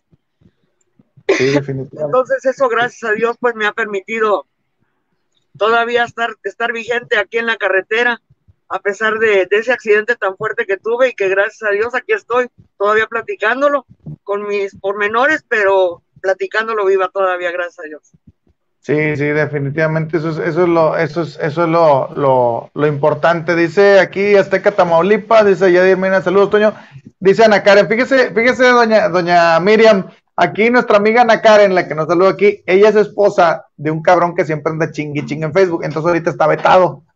Speaker 4: Sí, definitivamente.
Speaker 2: Entonces eso, gracias a Dios, pues me ha permitido todavía estar, estar vigente aquí en la carretera, a pesar de, de ese accidente tan fuerte que tuve, y que gracias a Dios aquí estoy, todavía platicándolo, con mis pormenores, pero platicándolo viva todavía, gracias a Dios.
Speaker 4: Sí, sí, definitivamente, eso es, eso es lo, eso es, eso es lo, lo, lo importante. Dice aquí Azteca, Tamaulipas, dice Yadir Mena, saludos, Toño. Dice Ana Karen, fíjese, fíjese, doña, doña Miriam, aquí nuestra amiga Ana Karen, la que nos saluda aquí, ella es esposa de un cabrón que siempre anda chingui ching en Facebook, entonces ahorita está vetado.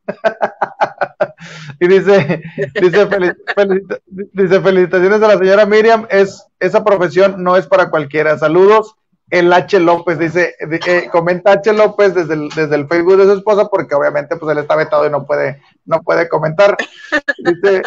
Speaker 4: Y dice, dice, felic, felicita, dice, felicitaciones a la señora Miriam, es, esa profesión no es para cualquiera. Saludos, el H. López, dice, eh, comenta H. López desde el, desde el Facebook de su esposa, porque obviamente pues él está vetado y no puede, no puede comentar. Dice,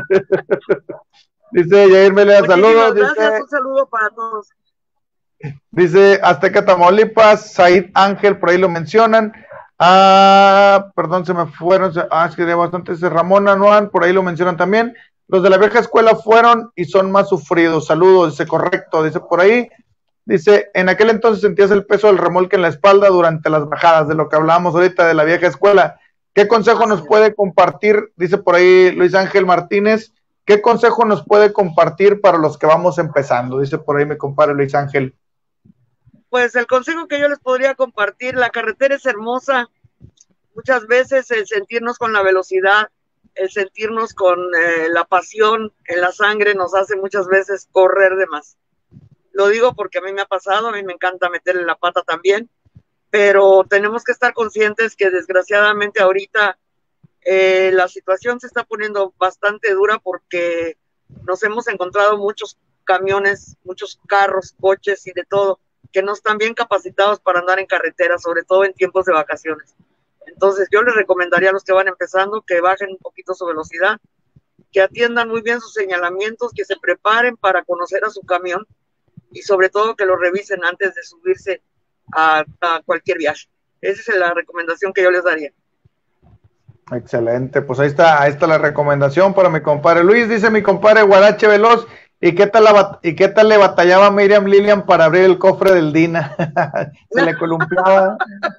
Speaker 4: dice Yair Melea, saludos.
Speaker 2: Gracias,
Speaker 4: dice,
Speaker 2: un saludo para todos.
Speaker 4: Dice Azteca, Tamaulipas, Said Ángel, por ahí lo mencionan. Ah, perdón, se me fueron. Ah, es que había bastante. Dice Ramón Anuán, por ahí lo mencionan también. Los de la vieja escuela fueron y son más sufridos. Saludos, dice correcto, dice por ahí. Dice, en aquel entonces sentías el peso del remolque en la espalda durante las bajadas, de lo que hablábamos ahorita de la vieja escuela. ¿Qué consejo nos puede compartir? Dice por ahí Luis Ángel Martínez, ¿qué consejo nos puede compartir para los que vamos empezando? Dice por ahí mi compadre Luis Ángel.
Speaker 2: Pues el consejo que yo les podría compartir, la carretera es hermosa, muchas veces el sentirnos con la velocidad, el sentirnos con eh, la pasión en la sangre nos hace muchas veces correr de más. Lo digo porque a mí me ha pasado, a mí me encanta meterle la pata también, pero tenemos que estar conscientes que desgraciadamente ahorita eh, la situación se está poniendo bastante dura porque nos hemos encontrado muchos camiones, muchos carros, coches y de todo, que no están bien capacitados para andar en carretera, sobre todo en tiempos de vacaciones. Entonces yo les recomendaría a los que van empezando que bajen un poquito su velocidad, que atiendan muy bien sus señalamientos, que se preparen para conocer a su camión y sobre todo que lo revisen antes de subirse a, a cualquier viaje. Esa es la recomendación que yo les daría.
Speaker 4: Excelente, pues ahí está, ahí está la recomendación para mi compadre Luis. Dice mi compadre Guarache Veloz, ¿y qué tal la, y qué tal le batallaba Miriam Lilian para abrir el cofre del Dina? Se le columpiaba.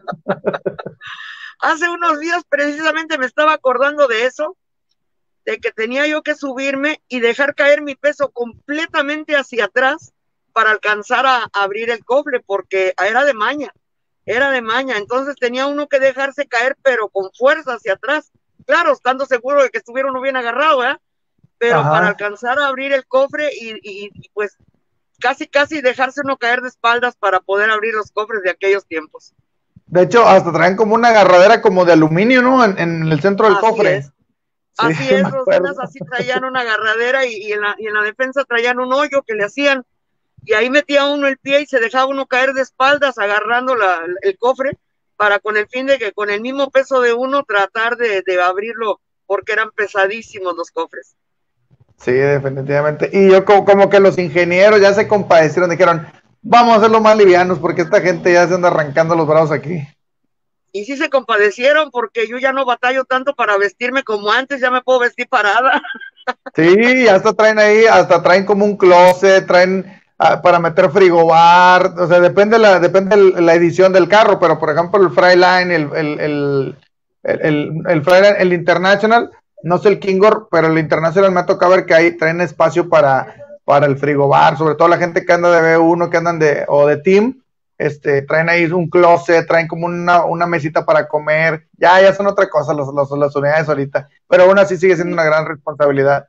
Speaker 2: Hace unos días precisamente me estaba acordando de eso, de que tenía yo que subirme y dejar caer mi peso completamente hacia atrás para alcanzar a, a abrir el cofre, porque era de maña, era de maña, entonces tenía uno que dejarse caer, pero con fuerza hacia atrás, claro, estando seguro de que estuviera uno bien agarrado, ¿eh? Pero Ajá. para alcanzar a abrir el cofre y, y, y pues casi casi dejarse uno caer de espaldas para poder abrir los cofres de aquellos tiempos.
Speaker 4: De hecho, hasta traen como una agarradera como de aluminio, ¿no? En, en el centro del
Speaker 2: así
Speaker 4: cofre.
Speaker 2: Es. Así sí, es, los demás así traían una agarradera y, y, en la, y en la defensa traían un hoyo que le hacían, y ahí metía uno el pie y se dejaba uno caer de espaldas agarrando la, el cofre, para con el fin de que con el mismo peso de uno tratar de, de abrirlo, porque eran pesadísimos los cofres.
Speaker 4: Sí, definitivamente. Y yo como, como que los ingenieros ya se compadecieron, dijeron, vamos a hacerlo más livianos porque esta gente ya se anda arrancando los brazos aquí.
Speaker 2: Y sí se compadecieron porque yo ya no batallo tanto para vestirme como antes, ya me puedo vestir parada.
Speaker 4: Sí, hasta traen ahí, hasta traen como un closet, traen uh, para meter frigobar, o sea, depende la, depende el, la edición del carro, pero por ejemplo el Freightliner, el, el, el, el, el, el Freightliner, el International, no sé el Kingor, pero el International me ha tocado ver que ahí traen espacio para, para el frigobar, sobre todo la gente que anda de B uno, que andan de, o de Team, este, traen ahí un closet, traen como una, una mesita para comer, ya, ya son otra cosa los, los, las unidades ahorita, pero aún así sigue siendo una gran responsabilidad.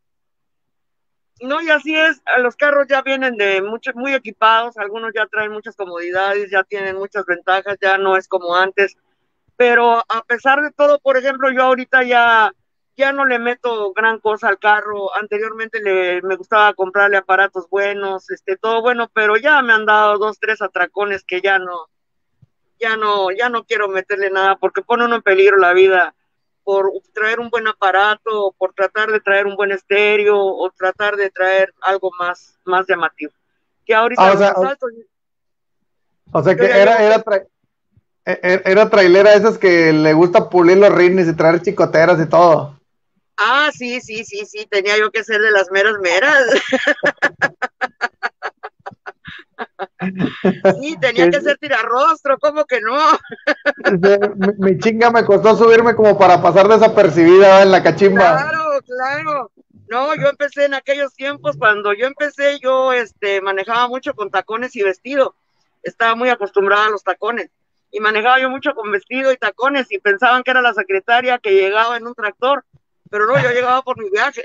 Speaker 2: No, y así es, los carros ya vienen de muchos, muy equipados, algunos ya traen muchas comodidades, ya tienen muchas ventajas, ya no es como antes, pero a pesar de todo, por ejemplo, yo ahorita ya, ya no le meto gran cosa al carro, anteriormente le, me gustaba comprarle aparatos buenos, este, todo bueno, pero ya me han dado dos, tres atracones que ya no, ya no, ya no quiero meterle nada, porque pone uno en peligro la vida, por traer un buen aparato, por tratar de traer un buen estéreo, o tratar de traer algo más, más llamativo. Que ahorita
Speaker 4: ah, o, sea, asaltos, o sea que era, era, tra era trailera esas que le gusta pulir los rines y traer chicoteras y todo.
Speaker 2: Ah, sí, sí, sí, sí, tenía yo que ser de las meras meras. Sí, tenía que ser tirarrostro, ¿cómo que no?
Speaker 4: mi, mi chinga me costó subirme como para pasar desapercibida en la cachimba.
Speaker 2: Claro, claro. No, yo empecé en aquellos tiempos, cuando yo empecé, yo este, manejaba mucho con tacones y vestido. Estaba muy acostumbrada a los tacones. Y manejaba yo mucho con vestido y tacones, y pensaban que era la secretaria que llegaba en un tractor. Pero no, yo llegaba por mi viaje.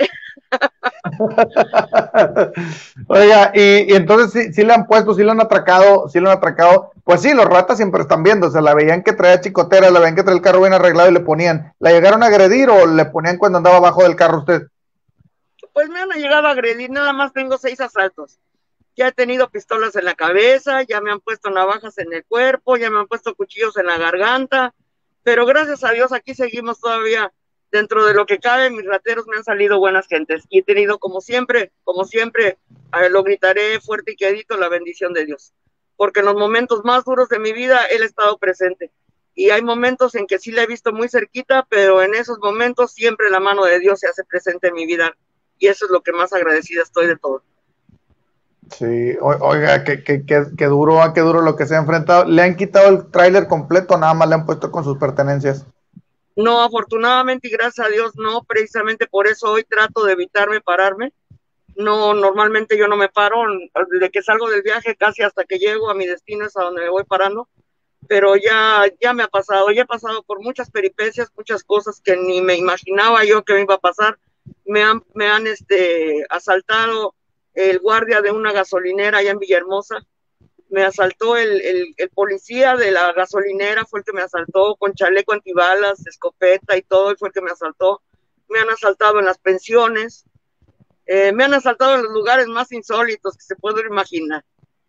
Speaker 4: Oiga, y, y entonces sí, sí le han puesto, sí lo han atracado, sí lo han atracado. Pues sí, los ratas siempre están viendo, o sea, la veían que traía chicotera, la veían que traía el carro bien arreglado y le ponían. ¿La llegaron a agredir o le ponían cuando andaba abajo del carro usted?
Speaker 2: Pues me han llegado a agredir, nada más tengo seis asaltos. Ya he tenido pistolas en la cabeza, ya me han puesto navajas en el cuerpo, ya me han puesto cuchillos en la garganta, pero gracias a Dios aquí seguimos todavía. Dentro de lo que cabe, mis rateros me han salido buenas gentes, y he tenido, como siempre, como siempre, eh, lo gritaré fuerte y quedito, la bendición de Dios, porque en los momentos más duros de mi vida, Él ha estado presente, y hay momentos en que sí la he visto muy cerquita, pero en esos momentos siempre la mano de Dios se hace presente en mi vida, y eso es lo que más agradecida estoy de todo.
Speaker 4: Sí, oiga, qué que, que, que duro, qué duro lo que se ha enfrentado. ¿Le han quitado el tráiler completo, nada más le han puesto con sus pertenencias?
Speaker 2: No, afortunadamente y gracias a Dios, no, precisamente por eso hoy trato de evitarme pararme. No, normalmente yo no me paro, desde que salgo del viaje casi hasta que llego a mi destino es a donde me voy parando, pero ya, ya me ha pasado, ya he pasado por muchas peripecias, muchas cosas que ni me imaginaba yo que me iba a pasar. Me han, me han este, asaltado el guardia de una gasolinera allá en Villahermosa, me asaltó el, el, el policía de la gasolinera, fue el que me asaltó con chaleco antibalas, escopeta y todo, y fue el que me asaltó. Me han asaltado en las pensiones, eh, me han asaltado en los lugares más insólitos que se pueden imaginar.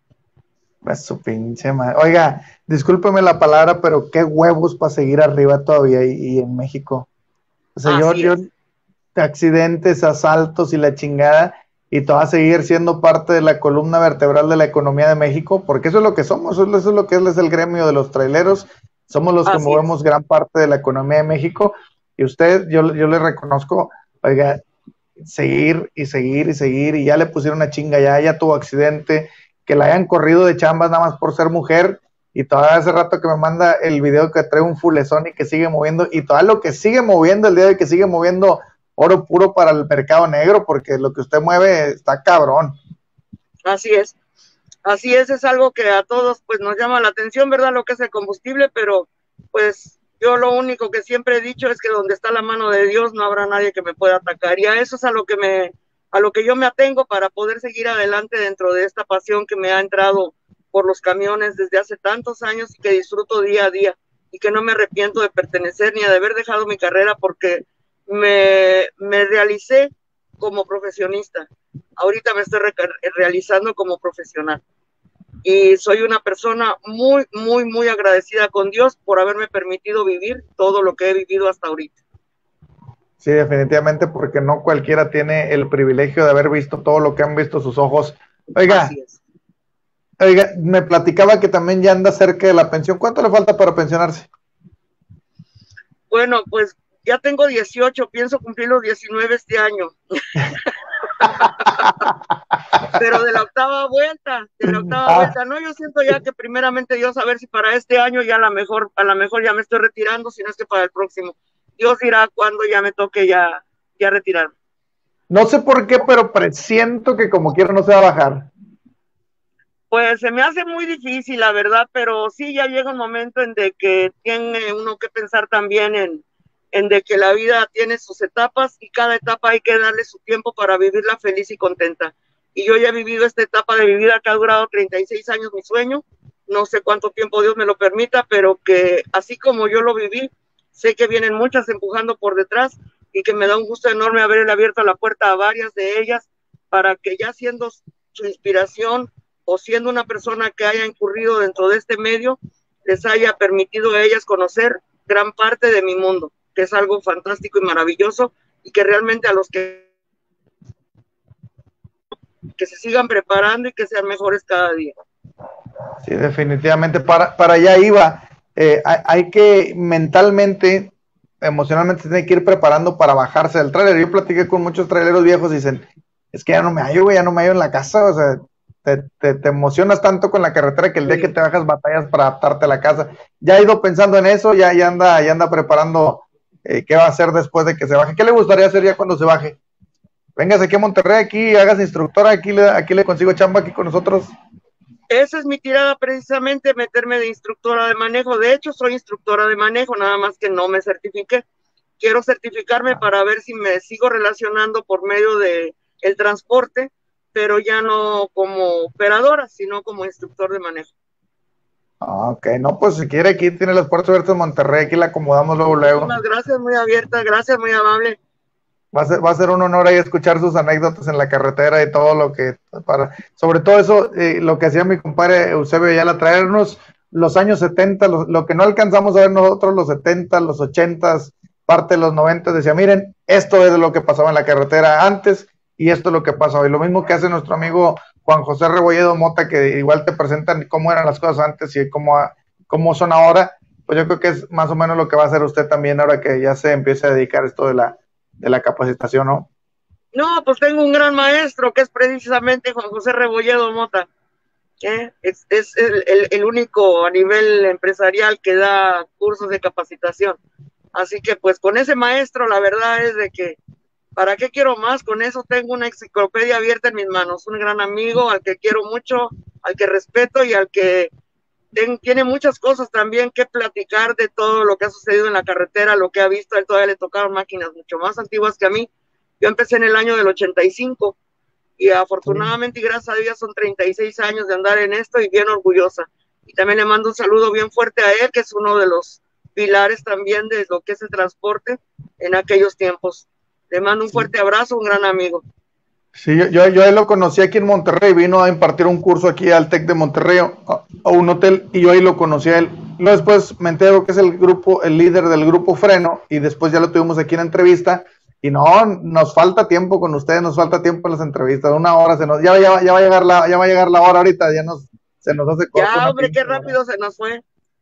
Speaker 4: Pues su pinche madre. Oiga, discúlpeme la palabra, pero qué huevos para seguir arriba todavía y, y en México. O sea, yo, yo, accidentes, asaltos y la chingada, y todo va a seguir siendo parte de la columna vertebral de la economía de México, porque eso es lo que somos, eso es lo que es el gremio de los traileros, somos los que Así movemos es. gran parte de la economía de México, y usted, yo, yo le reconozco, oiga, seguir y seguir y seguir, y ya le pusieron una chinga, ya, ya tuvo accidente, que la hayan corrido de chambas nada más por ser mujer, y todavía hace rato que me manda el video que trae un fulezón y que sigue moviendo, y todo lo que sigue moviendo el día de hoy, que sigue moviendo oro puro para el mercado negro, porque lo que usted mueve está cabrón.
Speaker 2: Así es, así es, es algo que a todos pues nos llama la atención, ¿verdad? Lo que es el combustible, pero pues yo lo único que siempre he dicho es que donde está la mano de Dios no habrá nadie que me pueda atacar, y a eso es a lo que me, a lo que yo me atengo para poder seguir adelante dentro de esta pasión que me ha entrado por los camiones desde hace tantos años y que disfruto día a día, y que no me arrepiento de pertenecer ni de haber dejado mi carrera, porque Me, me realicé como profesionista. Ahorita me estoy re realizando como profesional. Y soy una persona muy, muy, muy agradecida con Dios por haberme permitido vivir todo lo que he vivido hasta ahorita.
Speaker 4: Sí, definitivamente, porque no cualquiera tiene el privilegio de haber visto todo lo que han visto sus ojos. Oiga, oiga, me platicaba que también ya anda cerca de la pensión. ¿Cuánto le falta para pensionarse?
Speaker 2: Bueno, pues ya tengo dieciocho, pienso cumplir los diecinueve este año. Pero de la octava vuelta, de la octava ah. vuelta, no, yo siento ya que primeramente Dios, a ver si para este año ya a lo mejor, a lo mejor ya me estoy retirando, si no es que para el próximo. Dios dirá cuándo ya me toque ya, ya retirarme.
Speaker 4: No sé por qué, pero presiento que como quiera no se va a bajar.
Speaker 2: Pues se me hace muy difícil, la verdad, pero sí ya llega un momento en de que tiene uno que pensar también en en de que la vida tiene sus etapas y cada etapa hay que darle su tiempo para vivirla feliz y contenta. Y yo ya he vivido esta etapa de mi vida que ha durado treinta y seis años mi sueño, no sé cuánto tiempo Dios me lo permita, pero que así como yo lo viví, sé que vienen muchas empujando por detrás y que me da un gusto enorme haberle abierto la puerta a varias de ellas para que ya siendo su inspiración o siendo una persona que haya incurrido dentro de este medio, les haya permitido a ellas conocer gran parte de mi mundo, que es algo fantástico y maravilloso, y que realmente a los que que se sigan preparando y que sean mejores cada día.
Speaker 4: Sí, definitivamente, para, para allá iba, eh, hay, hay que mentalmente, emocionalmente se tiene que ir preparando para bajarse del tráiler. Yo platiqué con muchos traileros viejos y dicen, es que ya no me hallo, güey, ya no me hallo en la casa, o sea, te, te, te emocionas tanto con la carretera que el día sí. que te bajas batallas para adaptarte a la casa. Ya ha ido pensando en eso, ya, ya anda, ya anda preparando Eh, qué va a hacer después de que se baje. ¿Qué le gustaría hacer ya cuando se baje? Véngase aquí a Monterrey, aquí, hagas instructora, aquí le, aquí le consigo chamba aquí con nosotros.
Speaker 2: Esa es mi tirada precisamente, meterme de instructora de manejo. De hecho, soy instructora de manejo, nada más que no me certifiqué. Quiero certificarme ah. para ver si me sigo relacionando por medio de el transporte, pero ya no como operadora, sino como instructor de manejo.
Speaker 4: Ok, no, pues si quiere, aquí tiene las puertas abiertas en Monterrey, aquí la acomodamos luego, luego.
Speaker 2: Muchas gracias, muy abierta, gracias, muy amable.
Speaker 4: Va a ser, va a ser un honor ahí escuchar sus anécdotas en la carretera y todo lo que, para, sobre todo eso, eh, lo que hacía mi compadre Eusebio Ayala, traernos los años setenta, lo, lo que no alcanzamos a ver nosotros, los setenta, los ochenta, parte de los noventa, decía, miren, esto es lo que pasaba en la carretera antes y esto es lo que pasa hoy. Lo mismo que hace nuestro amigo Juan José Rebolledo Mota, que igual te presentan cómo eran las cosas antes y cómo, cómo son ahora, pues yo creo que es más o menos lo que va a hacer usted también ahora que ya se empiece a dedicar a esto de la, de la capacitación, ¿no?
Speaker 2: No, pues tengo un gran maestro que es precisamente Juan José Rebolledo Mota, ¿eh? es, es el, el, el único a nivel empresarial que da cursos de capacitación. Así que pues con ese maestro la verdad es de que ¿para qué quiero más? Con eso tengo una enciclopedia abierta en mis manos, un gran amigo al que quiero mucho, al que respeto y al que ten, tiene muchas cosas también que platicar de todo lo que ha sucedido en la carretera, lo que ha visto. A él todavía le tocaron máquinas mucho más antiguas que a mí. Yo empecé en el año del ochenta y cinco y afortunadamente y gracias a Dios son treinta y seis años de andar en esto y bien orgullosa. Y también le mando un saludo bien fuerte a él, que es uno de los pilares también de lo que es el transporte en aquellos tiempos. Le mando un fuerte abrazo, un gran amigo.
Speaker 4: Sí, yo, yo, yo ahí lo conocí aquí en Monterrey, vino a impartir un curso aquí al TEC de Monterrey, a, a un hotel, y yo ahí lo conocí a él. Luego después me entero que es el grupo, el líder del grupo Freno, y después ya lo tuvimos aquí en entrevista, y no, nos falta tiempo con ustedes, nos falta tiempo en las entrevistas, una hora, se nos, ya, ya, ya va a llegar la, ya va a llegar la hora ahorita, ya nos, se nos hace corto.
Speaker 2: Ya, hombre, qué rápido se nos fue.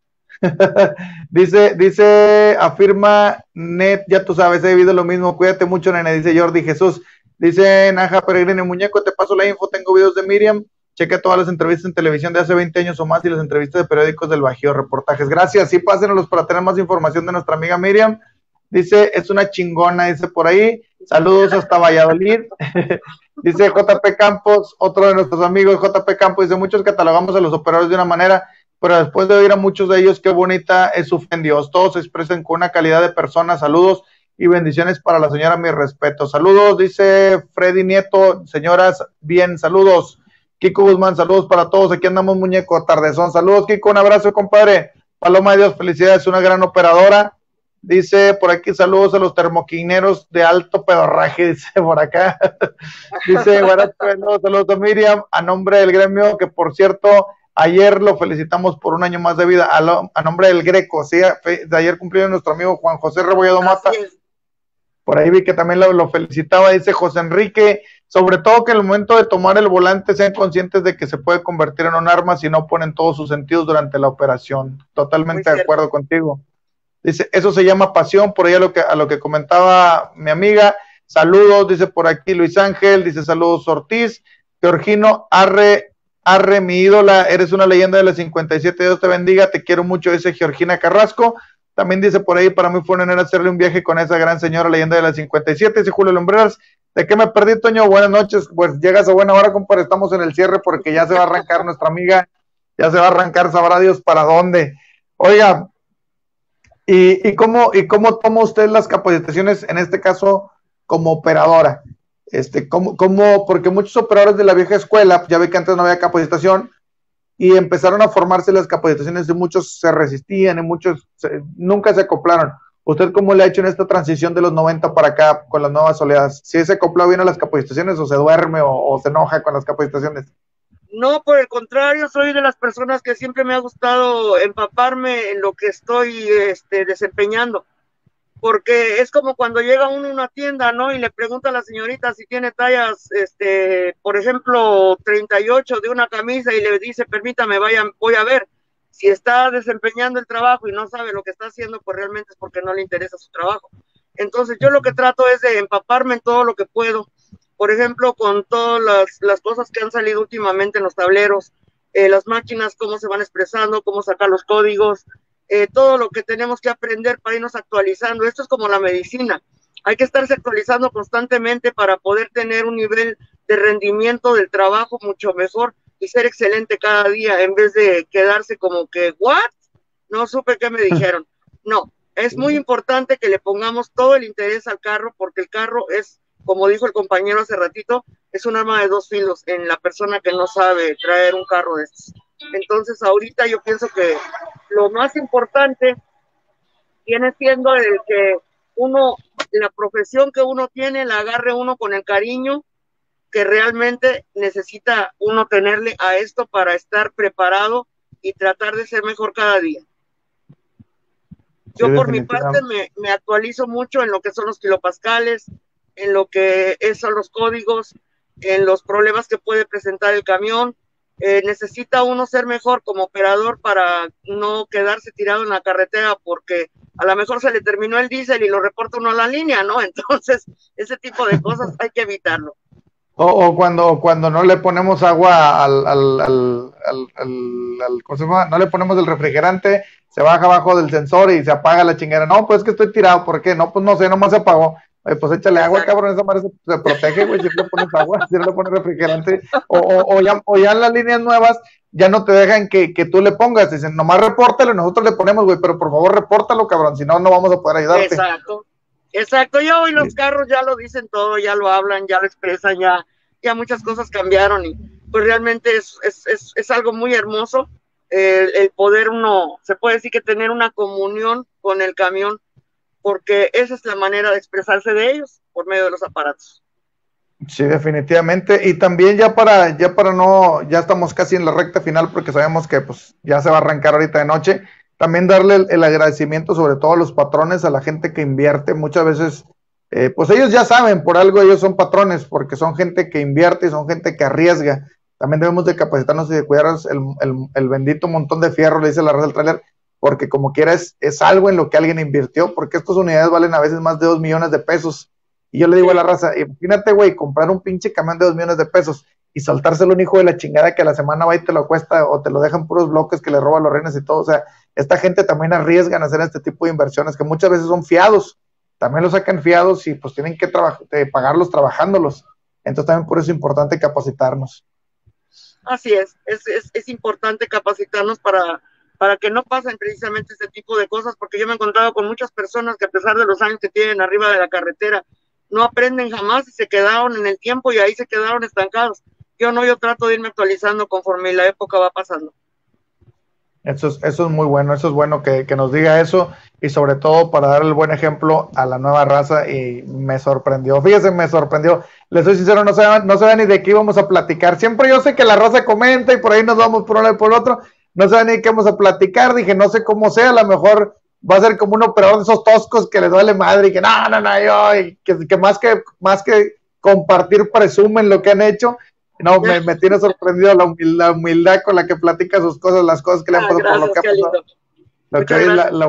Speaker 4: dice, dice, afirma Net, ya tú sabes, he vivido lo mismo, cuídate mucho, nene, dice Jordi Jesús. Dice Naja Peregrine Muñeco, te paso la info, tengo videos de Miriam, cheque todas las entrevistas en televisión de hace veinte años o más y las entrevistas de periódicos del Bajío, reportajes. Gracias, sí, pásenlos para tener más información de nuestra amiga Miriam. Dice, es una chingona, dice por ahí. Saludos hasta Valladolid. Dice J P Campos, otro de nuestros amigos, J P Campos, dice, muchos catalogamos a los operadores de una manera, pero después de oír a muchos de ellos, qué bonita es su fe en Dios. Todos se expresan con una calidad de personas. Saludos y bendiciones para la señora, mi respeto. Saludos, dice Freddy Nieto, señoras, bien, saludos. Kiko Guzmán, saludos para todos, aquí andamos muñeco, tardezón. Saludos, Kiko, un abrazo, compadre. Paloma de Dios, felicidades, una gran operadora. Dice por aquí, saludos a los termoquineros de alto pedorraje, dice por acá. Dice, buenas tardes, saludos a Miriam, a nombre del gremio, que por cierto, ayer lo felicitamos por un año más de vida, a, lo, a nombre del Greco, sí, de ayer cumplió nuestro amigo Juan José Rebolledo Mata. Por ahí vi que también lo, lo felicitaba, dice José Enrique, sobre todo que en el momento de tomar el volante sean conscientes de que se puede convertir en un arma si no ponen todos sus sentidos durante la operación. Totalmente de acuerdo contigo. Dice, eso se llama pasión, por ahí a lo que, a lo que comentaba mi amiga. Saludos, dice por aquí Luis Ángel, dice saludos Ortiz. Georgino, arre, arre mi ídola, eres una leyenda de la cincuenta y siete, Dios te bendiga, te quiero mucho, dice Georgina Carrasco. También dice por ahí, para mí fue un honor hacerle un viaje con esa gran señora leyenda de la cincuenta y siete, dice Julio Lumbreras. ¿De qué me perdí, Toño? Buenas noches, pues llegas a buena hora, compadre, estamos en el cierre porque ya se va a arrancar nuestra amiga, ya se va a arrancar, sabrá Dios para dónde. Oiga, ¿y, y, cómo, y cómo toma usted las capacitaciones, en este caso, como operadora? Este, ¿cómo, cómo, porque muchos operadores de la vieja escuela, ya ve que antes no había capacitación, y empezaron a formarse las capacitaciones, y muchos se resistían, y muchos se, nunca se acoplaron. ¿Usted cómo le ha hecho en esta transición de los noventa para acá con las nuevas oleadas? ¿Sí se acopló bien a las capacitaciones o se duerme o, o se enoja con las capacitaciones?
Speaker 2: No, por el contrario, soy de las personas que siempre me ha gustado empaparme en lo que estoy este, desempeñando, porque es como cuando llega uno a una tienda, ¿no? Y le pregunta a la señorita si tiene tallas, este, por ejemplo, treinta y ocho de una camisa y le dice, permítame, vaya, voy a ver. Si está desempeñando el trabajo y no sabe lo que está haciendo, pues realmente es porque no le interesa su trabajo. Entonces yo lo que trato es de empaparme en todo lo que puedo. Por ejemplo, con todas las, las cosas que han salido últimamente en los tableros, eh, las máquinas, cómo se van expresando, cómo sacar los códigos, eh, todo lo que tenemos que aprender para irnos actualizando. Esto es como la medicina. Hay que estarse actualizando constantemente para poder tener un nivel de rendimiento del trabajo mucho mejor y ser excelente cada día, en vez de quedarse como que, ¿what? No supe qué me dijeron. No, es muy importante que le pongamos todo el interés al carro, porque el carro es, como dijo el compañero hace ratito, es un arma de dos filos en la persona que no sabe traer un carro de estos. Entonces, ahorita yo pienso que lo más importante viene siendo el que uno, la profesión que uno tiene, la agarre uno con el cariño que realmente necesita uno tenerle a esto para estar preparado y tratar de ser mejor cada día. Yo sí, por mi parte me, me actualizo mucho en lo que son los kilopascales, en lo que son los códigos, en los problemas que puede presentar el camión. Eh, necesita uno ser mejor como operador para no quedarse tirado en la carretera porque a lo mejor se le terminó el diésel y lo reporta uno a la línea, ¿no? Entonces, ese tipo de cosas hay que evitarlo.
Speaker 4: O, o cuando, cuando no le ponemos agua al, al, al al, al, al ¿cómo se llama? No le ponemos el refrigerante, se baja abajo del sensor y se apaga la chingera. No, pues es que estoy tirado, ¿por qué? No, pues no sé, nomás se apagó. Oye, pues échale agua, cabrón, esa madre se, se protege, güey, si le pones agua, si no le pones refrigerante, o, o, o, ya, o ya en las líneas nuevas ya no te dejan que, que tú le pongas, dicen, nomás repórtalo y nosotros le ponemos, güey, pero por favor repórtalo, cabrón, si no, no vamos a poder ayudarte.
Speaker 2: Exacto, exacto, ya hoy los sí. carros ya lo dicen todo, ya lo hablan, ya lo expresan, ya, ya muchas cosas cambiaron y pues realmente es, es, es, es algo muy hermoso, el, el poder uno, se puede decir que tener una comunión con el camión, porque esa es la manera de expresarse de ellos, por medio de los aparatos.
Speaker 4: Sí, definitivamente, y también ya para, ya para no, ya estamos casi en la recta final, porque sabemos que pues ya se va a arrancar ahorita de noche, también darle el, el agradecimiento sobre todo a los patrones, a la gente que invierte, muchas veces, eh, pues ellos ya saben, por algo ellos son patrones, porque son gente que invierte y son gente que arriesga, también debemos de capacitarnos y de cuidar el, el, el bendito montón de fierro, le dice la raza del trailer, porque como quiera es, es algo en lo que alguien invirtió, porque estas unidades valen a veces más de dos millones de pesos, y yo le digo a la raza, imagínate güey, comprar un pinche camión de dos millones de pesos, y soltárselo a un hijo de la chingada que a la semana va y te lo cuesta, o te lo dejan puros bloques que le roban los reines y todo, o sea, esta gente también arriesgan a hacer este tipo de inversiones, que muchas veces son fiados, también los sacan fiados, y pues tienen que eh, pagarlos trabajándolos, entonces también por eso es importante capacitarnos.
Speaker 2: Así es, es, es, es importante capacitarnos para... para que no pasen precisamente este tipo de cosas, porque yo me he encontrado con muchas personas que a pesar de los años que tienen arriba de la carretera, no aprenden jamás y se quedaron en el tiempo y ahí se quedaron estancados. Yo no, yo trato de irme actualizando conforme la época va pasando.
Speaker 4: Eso es, eso es muy bueno, eso es bueno que, que nos diga eso, y sobre todo para dar el buen ejemplo a la nueva raza, y me sorprendió, fíjese, me sorprendió, les soy sincero, no sé, no sé ni de qué íbamos a platicar, siempre yo sé que la raza comenta y por ahí nos vamos por uno y por otro, no sé ni qué vamos a platicar, dije, no sé cómo sea, a lo mejor va a ser como un operador de esos toscos que les duele madre, y que no, no, no, yo, y que, que más que más que compartir presumen lo que han hecho, no, me, me tiene sorprendido la humildad, la humildad con la que platica sus cosas, las cosas que le han
Speaker 2: ah,
Speaker 4: pasado
Speaker 2: gracias,
Speaker 4: por lo que ha pasado. Lo que
Speaker 2: la,
Speaker 4: la,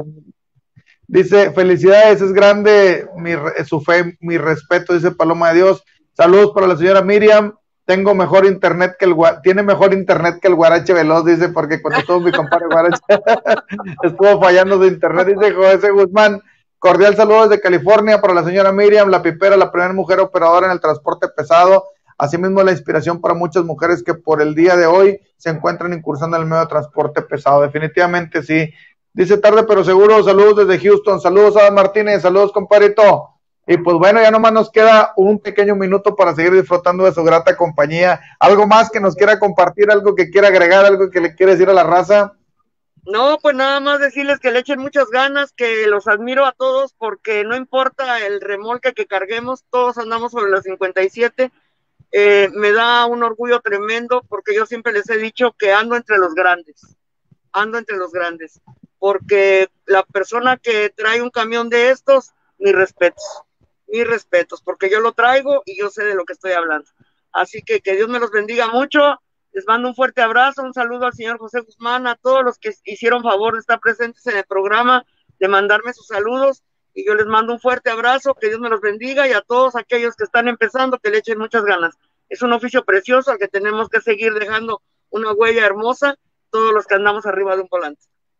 Speaker 4: dice, felicidades, es grande mi, su fe, mi respeto, dice Paloma de Dios, saludos para la señora Miriam, tengo mejor internet que el tiene mejor internet que el Guarache Veloz, dice, porque cuando estuvo mi compadre Guarache estuvo fallando de internet, dice José Guzmán, cordial saludo desde California para la señora Miriam, la pipera, la primera mujer operadora en el transporte pesado, asimismo la inspiración para muchas mujeres que por el día de hoy se encuentran incursando en el medio de transporte pesado, definitivamente sí, dice tarde pero seguro, saludos desde Houston, saludos a Martínez, saludos compadrito. Y pues bueno, ya nomás nos queda un pequeño minuto para seguir disfrutando de su grata compañía. ¿Algo más que nos quiera compartir, algo que quiera agregar, algo que le quiera decir a la raza?
Speaker 2: No, pues nada más decirles que le echen muchas ganas, que los admiro a todos, porque no importa el remolque que carguemos, todos andamos sobre los cincuenta y siete. Eh, me da un orgullo tremendo, porque yo siempre les he dicho que ando entre los grandes, ando entre los grandes, porque la persona que trae un camión de estos, mis respetos. mis respetos, porque yo lo traigo y yo sé de lo que estoy hablando. Así que que Dios me los bendiga mucho, les mando un fuerte abrazo, un saludo al señor José Guzmán, a todos los que hicieron favor de estar presentes en el programa, de mandarme sus saludos, y yo les mando un fuerte abrazo, que Dios me los bendiga, y a todos aquellos que están empezando, que le echen muchas ganas. Es un oficio precioso al que tenemos que seguir dejando una huella hermosa, todos los que andamos arriba de un volante.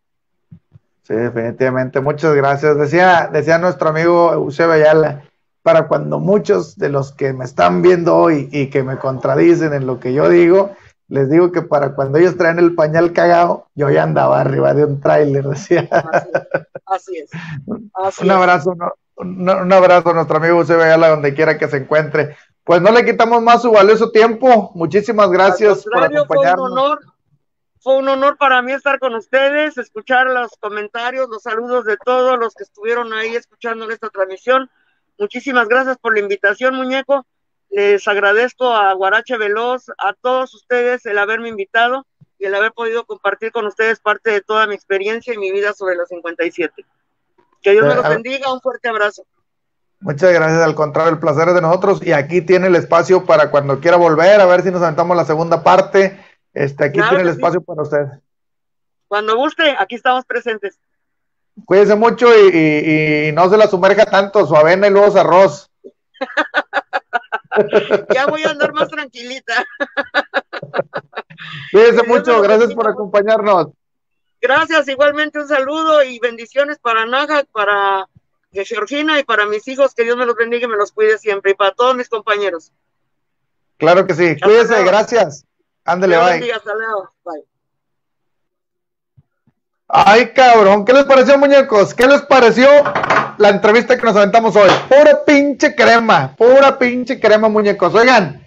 Speaker 4: Sí, definitivamente, muchas gracias. Decía, decía nuestro amigo Eusebio Ayala, para cuando muchos de los que me están viendo hoy y que me contradicen en lo que yo digo, les digo que para cuando ellos traen el pañal cagado, yo ya andaba arriba de un tráiler, decía.
Speaker 2: Así es. Así
Speaker 4: un
Speaker 2: es.
Speaker 4: abrazo, no, un, un abrazo a nuestro amigo Eusebio Ayala, donde quiera que se encuentre. Pues no le quitamos más su valioso tiempo. Muchísimas gracias por acompañarnos.
Speaker 2: Fue un honor, fue un honor para mí estar con ustedes, escuchar los comentarios, los saludos de todos los que estuvieron ahí escuchando esta transmisión. Muchísimas gracias por la invitación, muñeco. Les agradezco a Guarache Veloz, a todos ustedes el haberme invitado y el haber podido compartir con ustedes parte de toda mi experiencia y mi vida sobre los cincuenta y siete. Que Dios me los bendiga, un fuerte abrazo.
Speaker 4: Muchas gracias, al contrario, el placer es de nosotros, y aquí tiene el espacio para cuando quiera volver, a ver si nos aventamos la segunda parte. Este, aquí claro tiene el espacio sí. para usted.
Speaker 2: Cuando guste, aquí estamos presentes.
Speaker 4: Cuídese mucho y, y, y no se la sumerja tanto, su avena y luego su arroz.
Speaker 2: Ya voy a andar más tranquilita.
Speaker 4: Cuídense mucho, gracias por acompañarnos.
Speaker 2: Gracias, igualmente un saludo y bendiciones para Naja, para Georgina y para mis hijos, que Dios me los bendiga y me los cuide siempre, y para todos mis compañeros.
Speaker 4: Claro que sí, cuídense, gracias. Ándele, bye.
Speaker 2: Bendiga, hasta luego. Bye.
Speaker 4: Ay, cabrón, ¿qué les pareció, muñecos? ¿Qué les pareció la entrevista que nos aventamos hoy? Pura pinche crema, pura pinche crema, muñecos. Oigan,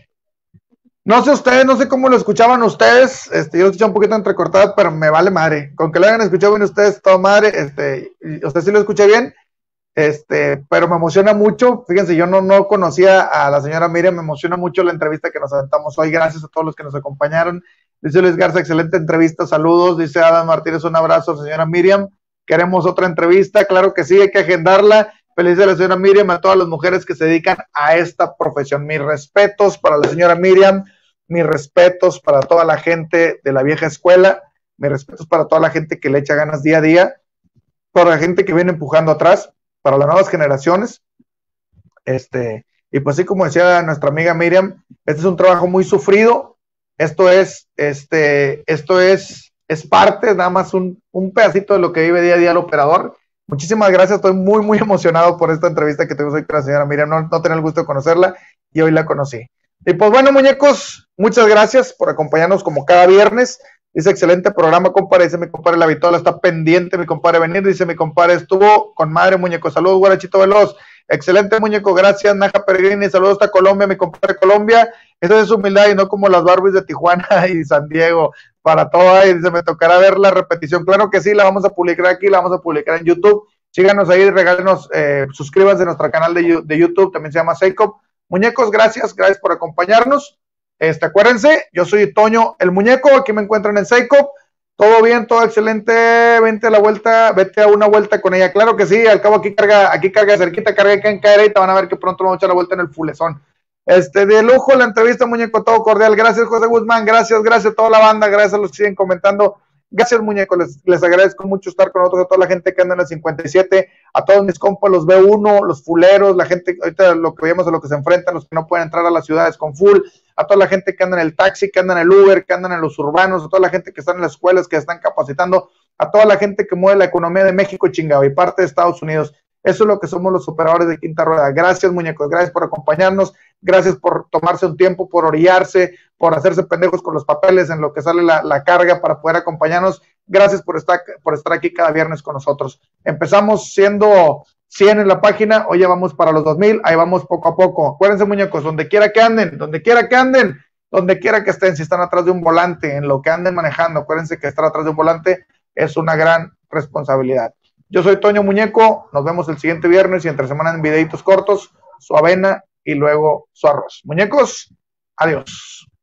Speaker 4: no sé ustedes, no sé cómo lo escuchaban ustedes, este, yo lo escuché un poquito entrecortado, pero me vale madre. Con que lo hayan escuchado bien ustedes, todo madre, este, usted sí lo escuché bien, este, pero me emociona mucho. Fíjense, yo no, no conocía a la señora Miriam, me emociona mucho la entrevista que nos aventamos hoy. Gracias a todos los que nos acompañaron. Dice Luis Garza, excelente entrevista, saludos. Dice Adam Martínez, un abrazo, señora Miriam. Queremos otra entrevista, claro que sí, hay que agendarla. Feliz a la señora Miriam, a todas las mujeres que se dedican a esta profesión. Mis respetos para la señora Miriam, mis respetos para toda la gente de la vieja escuela, mis respetos para toda la gente que le echa ganas día a día, para la gente que viene empujando atrás, para las nuevas generaciones. Este, y pues sí, como decía nuestra amiga Miriam, este es un trabajo muy sufrido. Esto es, este, esto es, es parte, nada más un, un pedacito de lo que vive día a día el operador. Muchísimas gracias, estoy muy, muy emocionado por esta entrevista que tuvimos hoy con la señora Miriam, no, no tenía el gusto de conocerla y hoy la conocí. Y pues bueno, muñecos, muchas gracias por acompañarnos como cada viernes. Dice, excelente programa, compadre. Dice mi compadre La Vitola, está pendiente mi compadre venir. Dice mi compadre, estuvo con madre, muñeco. Saludos, Guarachito Veloz. Excelente, muñeco, gracias, Naja Peregrini. Saludos hasta Colombia, mi compadre Colombia. Esa es humildad y no como las Barbies de Tijuana y San Diego. Para todo, y dice, me tocará ver la repetición. Claro que sí, la vamos a publicar aquí, la vamos a publicar en YouTube. Síganos ahí, regálenos, eh, suscríbanse a nuestro canal de, de YouTube, también se llama Seicop. Muñecos, gracias, gracias por acompañarnos. Este, acuérdense, yo soy Toño el Muñeco, aquí me encuentran en Seicop. Todo bien, todo excelente, vente a la vuelta, vete a una vuelta con ella. Claro que sí, al cabo aquí carga, aquí carga cerquita, carga aquí en Caerey, te van a ver que pronto vamos a echar la vuelta en el Fulezón. Este, de lujo la entrevista, muñeco, todo cordial. Gracias, José Guzmán, gracias, gracias a toda la banda, gracias a los que siguen comentando. Gracias, muñeco, les, les agradezco mucho estar con nosotros, a toda la gente que anda en la cincuenta y siete, a todos mis compas, los B uno, los fuleros, la gente, ahorita lo que veíamos a lo que se enfrentan, los que no pueden entrar a las ciudades con full, a toda la gente que anda en el taxi, que anda en el Uber, que andan en los urbanos, a toda la gente que está en las escuelas, que están capacitando, a toda la gente que mueve la economía de México, chingado, y parte de Estados Unidos. Eso es lo que somos los operadores de Quinta Rueda. Gracias, muñecos, gracias por acompañarnos, gracias por tomarse un tiempo, por orillarse, por hacerse pendejos con los papeles en lo que sale la, la carga para poder acompañarnos. Gracias por estar, por estar aquí cada viernes con nosotros. Empezamos siendo cien en la página, hoy ya vamos para los dos mil, ahí vamos poco a poco. Acuérdense, muñecos, donde quiera que anden, donde quiera que anden, donde quiera que estén, si están atrás de un volante, en lo que anden manejando, acuérdense que estar atrás de un volante es una gran responsabilidad. Yo soy Toño Muñeco, nos vemos el siguiente viernes y entre semana en videitos cortos, su avena y luego su arroz. Muñecos, adiós.